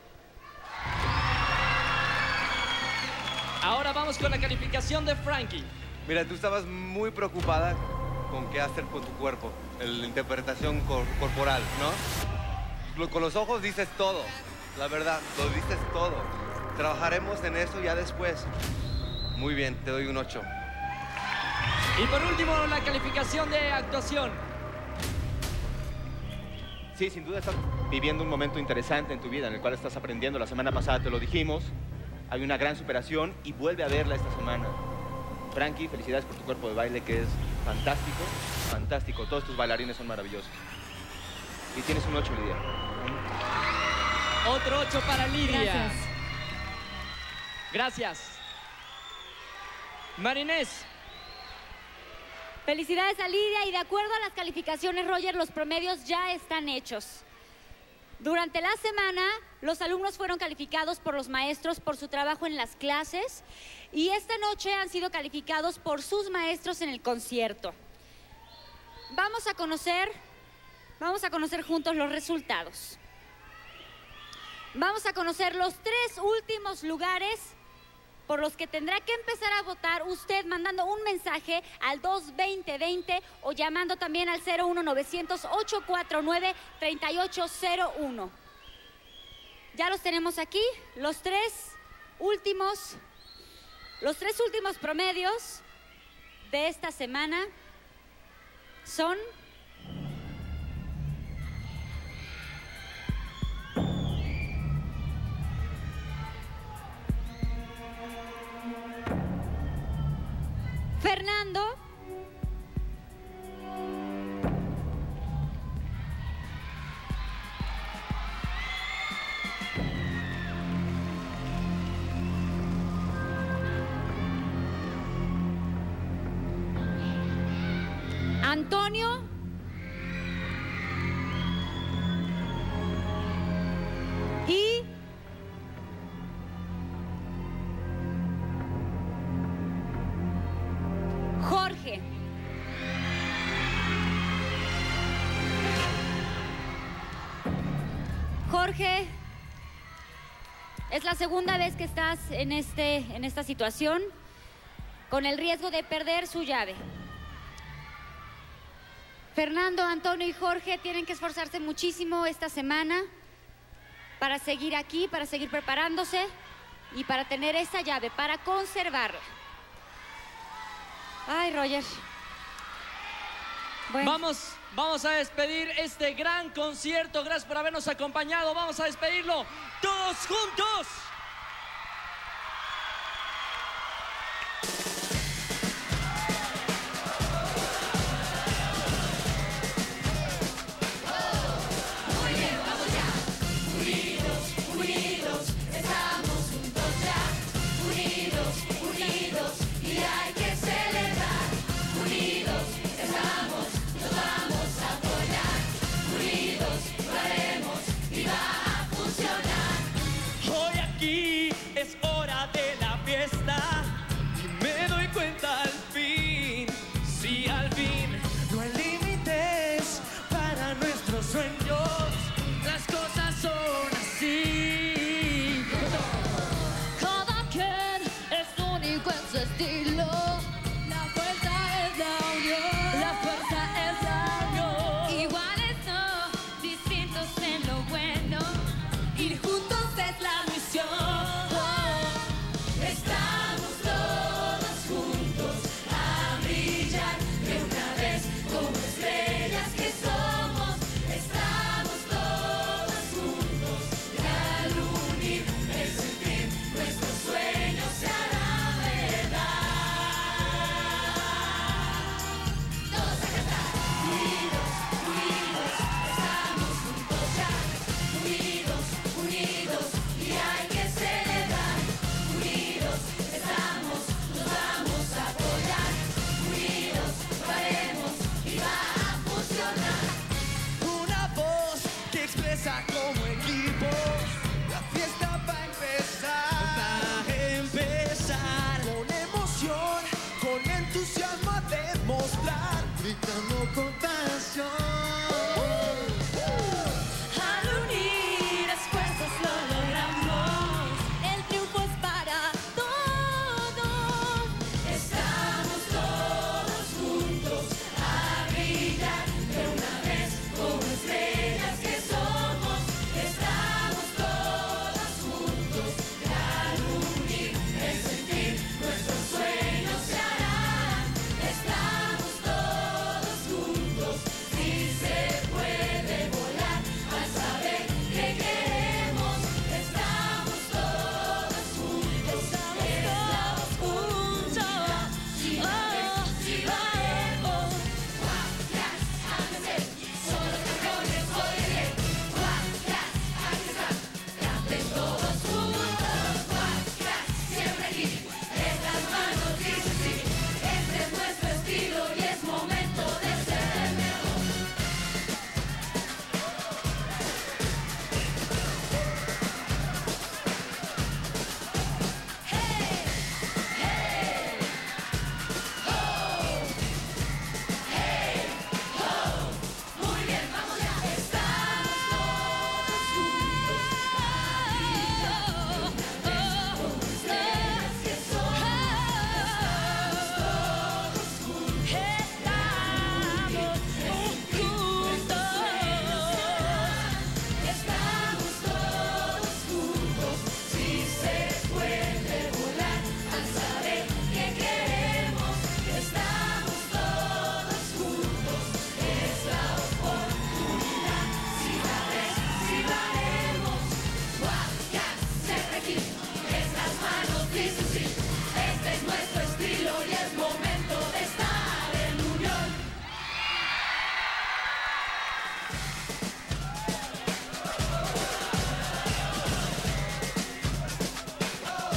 Ahora vamos con la calificación de Frankie. Mira, tú estabas muy preocupada con qué hacer con tu cuerpo, la interpretación corporal, ¿no? Con los ojos dices todo, la verdad, lo dices todo. Trabajaremos en eso ya después. Muy bien, te doy un 8. Y por último, la calificación de actuación. Sí, sin duda estás viviendo un momento interesante en tu vida en el cual estás aprendiendo. La semana pasada te lo dijimos. Hay una gran superación y vuelve a verla esta semana. Frankie, felicidades por tu cuerpo de baile que es fantástico, fantástico. Todos tus bailarines son maravillosos. Y tienes un 8, Lidia. Otro 8 para Lidia. Gracias. Gracias. Marinés. Felicidades a Lidia y de acuerdo a las calificaciones, Roger, los promedios ya están hechos. Durante la semana, los alumnos fueron calificados por los maestros por su trabajo en las clases y esta noche han sido calificados por sus maestros en el concierto. Vamos a conocer juntos los resultados. Vamos a conocer los 3 últimos lugares por los que tendrá que empezar a votar usted mandando un mensaje al 22020 o llamando también al 01900-849-3801. Ya los tenemos aquí, los tres últimos promedios de esta semana son... Fernando, Antonio, y Jorge. Jorge, es la segunda vez que estás en esta situación con el riesgo de perder su llave. Fernando, Antonio y Jorge tienen que esforzarse muchísimo esta semana para seguir aquí, para seguir preparándose y para tener esa llave, para conservarla. Ay, Roger. Bueno. Vamos a despedir este gran concierto. Gracias por habernos acompañado. Vamos a despedirlo todos juntos. Muy bien, vamos ya. Unidos, unidos, estamos juntos ya. Unidos, unidos, y hay que celebrar. Unidos, estamos, nos vamos a apoyar. Unidos, lo haremos y va a funcionar. Hoy aquí es hora de la fiesta y me doy cuenta al fin, sí al fin. No hay límites para nuestros sueños, las cosas son así. Cada quien es único en su estilo. La fuerza es la unión. La fuerza es la unión. Iguales no, distintos en lo bueno. Ir juntos es la misión. Estamos todos juntos a brillar de una vez como estrellas que somos. Estamos todos juntos y al unir el sentir nuestros sueños se harán verdad. Todos a cantar. Unidos, unidos, estamos juntos ya. Unidos, unidos, y hay que celebrar. Unidos, estamos, nos vamos a apoyar. Unidos, lo haremos y va a funcionar. Una voz que expresa como equipo. La fiesta va a empezar. Va a empezar. Con emoción, con entusiasmo a demostrar. Gritando con pasión. Al unir esfuerzos lo logramos. El triunfo es para todos. Estamos todos juntos a brillar de una vez como estrellas que somos. Estamos todos juntos y al unir el sentir nuestros sueños se harán. Estamos todos juntos